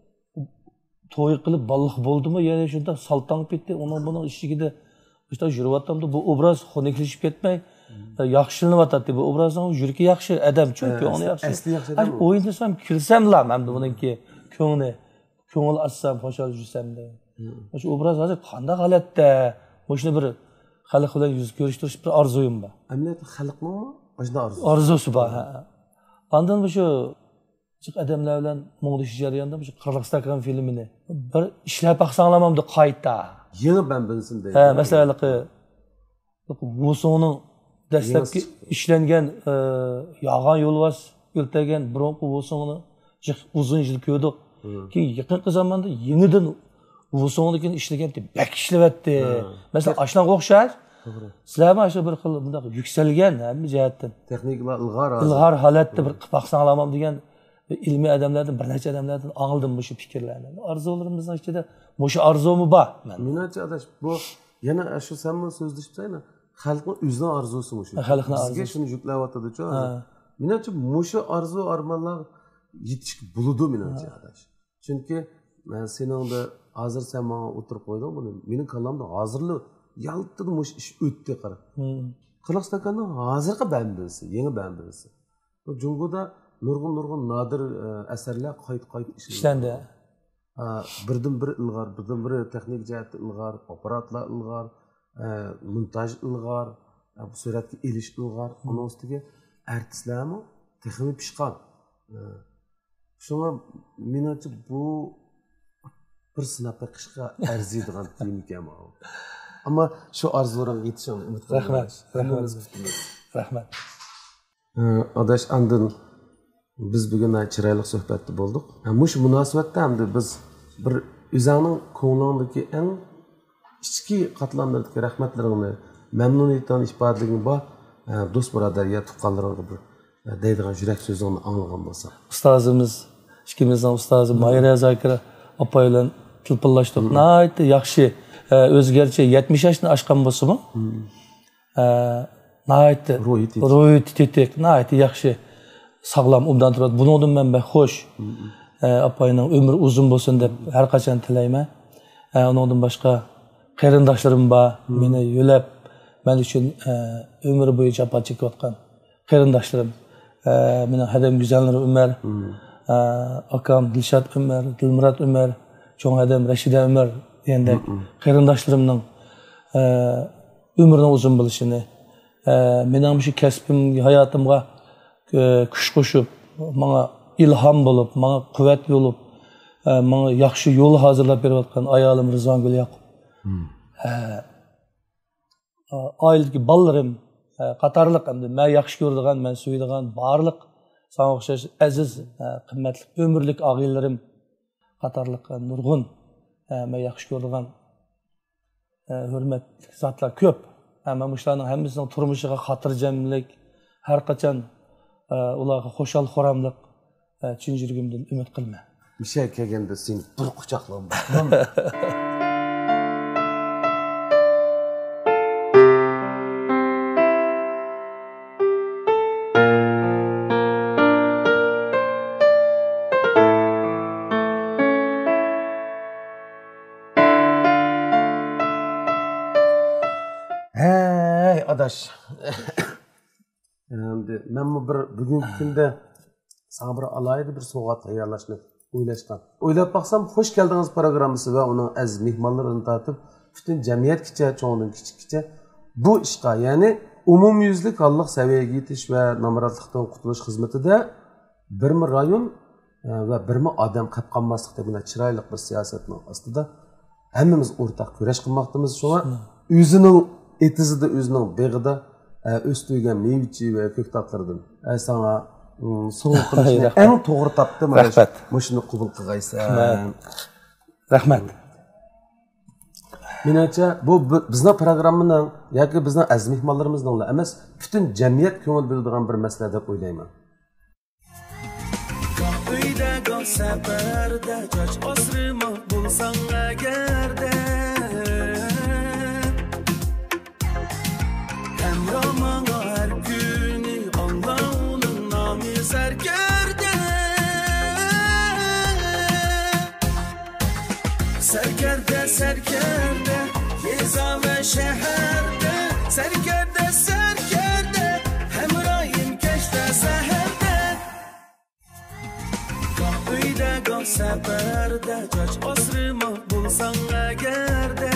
to'y qilib balliq bo'ldimi? Yana shunda saltanib ketdi. Uning buning ishigida işte yurvatamda bu obraz xoneklashib ketmay, yaxshilanayotdi. Bu obrazning yurki yaxshi adam, chunki uni yaxshi. Asli yaxshi adam. O'yindasam kilsamlar, hamda buningki ko'ngli, ko'ngil assam, xo'shal yursamda. Shu obraz hozir qanday holatda? O'shni bir xalq bilan yuz ko'rishtirish bir orzuyim bor. Amaliyotda xalqning o'shda orzusi. Orzusi bor. Ondan shu chiq odamlar bilan munglishish jarayonida shu Qirg'iziston filmini bir ishlab baqsanlamamda qayta. Yeni ben bilsin deydi. Ha, mesela Vuso'nun dastlabki ishlangan yog'on yo'lbars o'ltagan bironqi Vuso'ni uzun yil ko'rdik. Keyin yaqinqi zamonda yenidan Vuso'nikini ishlagan deb bak ishlayapti. Masalan, ashnaga o'xshar. To'g'ri. Sizlar mana shu bir xil bunday yuksalgan hamma jihatdan. Texniklar ilg'or. Ilg'or holatda bir qilpaqsanlamam degan ilmiy odamlardan, bir necha odamlardan angildim bu fikrlarni. Orzularimizning ichida mushu orzumi bor. Menimcha adash bu yana shu samimi so'zlashibsizlar. Xalqning o'zining orzusi mushu. Xalqning orzusi. Bizga shuni yuklayotdi-ku. Menimcha mushu orzu armonlar yetish bo'ladi menimcha adash. Chunki seningda hozir sen menga o'tirib qo'yding buni. Mening kallamda hozirli yaltidi mush ish o'tdi qarab. Qirg'izistonning hozirgi bandisi, yangi bandisi. Bu Jungoda nurg'un nurg'un nodir asarlar qayt-qayt ishlandi. Birdan bir ilg'or, birdan bir texnik jihatda ilg'or, apparatlar ilg'or, montaj ilg'or, suratga elish ilg'or, uning ustiga artistlarmi texnik pishqon. Shunga menimcha bu bir sinabda qishqa arziydigan film ekan bu. Ammo shu orzularimga yetishim umid qilaman. Rahmat. Rahmat. Adash andin biz bugun chiroyli suhbatda bo'ldik. Mush munosabatda hamda biz bir o'zingning ko'nglingdagi eng ichki qatlamlardagi rahmatlaringni, mamnuniyatni ifodalaring bor. Do'st birodar ya tuqqanlaringga bir deydigan yurak so'zingni anglagan bo'lsa. Ustozimiz, ikkimizning ustozi Mayra Zakira opa bilan tilpillashdik. Nihoyatda yaxshi, o'zgarcha yetmish yoshni oshgan bo'lsa-mu, nihoyatda ro'yi tetik, nihoyatda yaxshi, sog'lom umdan turadi. Bundan men ben xo'sh, opayning umri uzun bo'lsin deb har qachon tilayman. Undan boshqa qarindoshlarim bor, meni yo'lab men uchun umri bo'yi jabhat chekayotgan qarindoshlarim. Mening hadam güzelleri Ömer, akam Dilshad Ömer, Dilmurod Ömer, cho'ng adam Rashida Ömer endi qarindoshlarımning umrining uzun bo'lishini, mening shu kasbim, hayotimga kuch qo'shib, menga ilhom bo'lib, menga quvvat bo'lib, menga yaxshi yo'l hozirlab berayotgan ayolim Rizvongul Yoqub. Oiladagi bolalarim qatorliq hamda men yaxshi ko'radigan, men suyadigan barliq Sana o'xshash aziz, qimmatli ömürlük ağaylarim qatorliq nurg'un men yaxshi ko'radigan hurmatli zotlar ko'p. Hamma shularning hammasining turmushiga xotirjamlik, har qachon ularga xo'shal xo'ramlik chin yuragimdan umid qilma. Bir şey kelganda sen bir quchoqlab Hey adaş. Endi men bu bir bugungi kunda sana bir alayda bir sovg'a tayyorlashni o'ylashgan. O'ylab baqsam, xush keldingiz programmasi va uning aziz mehmonlarini tortib, butun jamiyatgacha, cho'ngdan kichikgacha bu ishqa, ya'ni umumyuzlik holliq saviyaga yetish va nomurodlikdan qutulish xizmatida birmi rayon va birmi odam qolib qolmaslik degan chiroyli bir siyosatning ostida hammamiz o'rtaq kurash qilmoqdamiz. Shunga o'zining etizida, o'zining beg'ida o'stirgan mevchi va ko'ktatlardan sana so'ng qilishni eng to'g'ri topdim. Rahmat. Mushuni qabul qilgaysan. Rahmat. Menimcha bu bizning programmaning yoki bizning aziz mehmonlarimizning emas, butun jamiyat ko'ngil biladigan bir masala deb o'ylayman. Uyda gol safarda choch osrimo bo'lsang agarda hamro'manga har kuni Allohning nomi sarkarda sarkarda sarkarda yeza va shaharda sarkarda sarkarda hamroyim kashta saharda uyda gol safarda choch osrimo bo'lsang agarda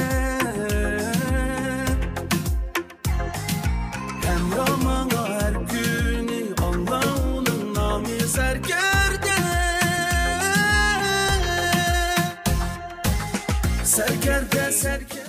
hamro'manga har kuni Allohning nomi sarkarda sarkarda sarkarda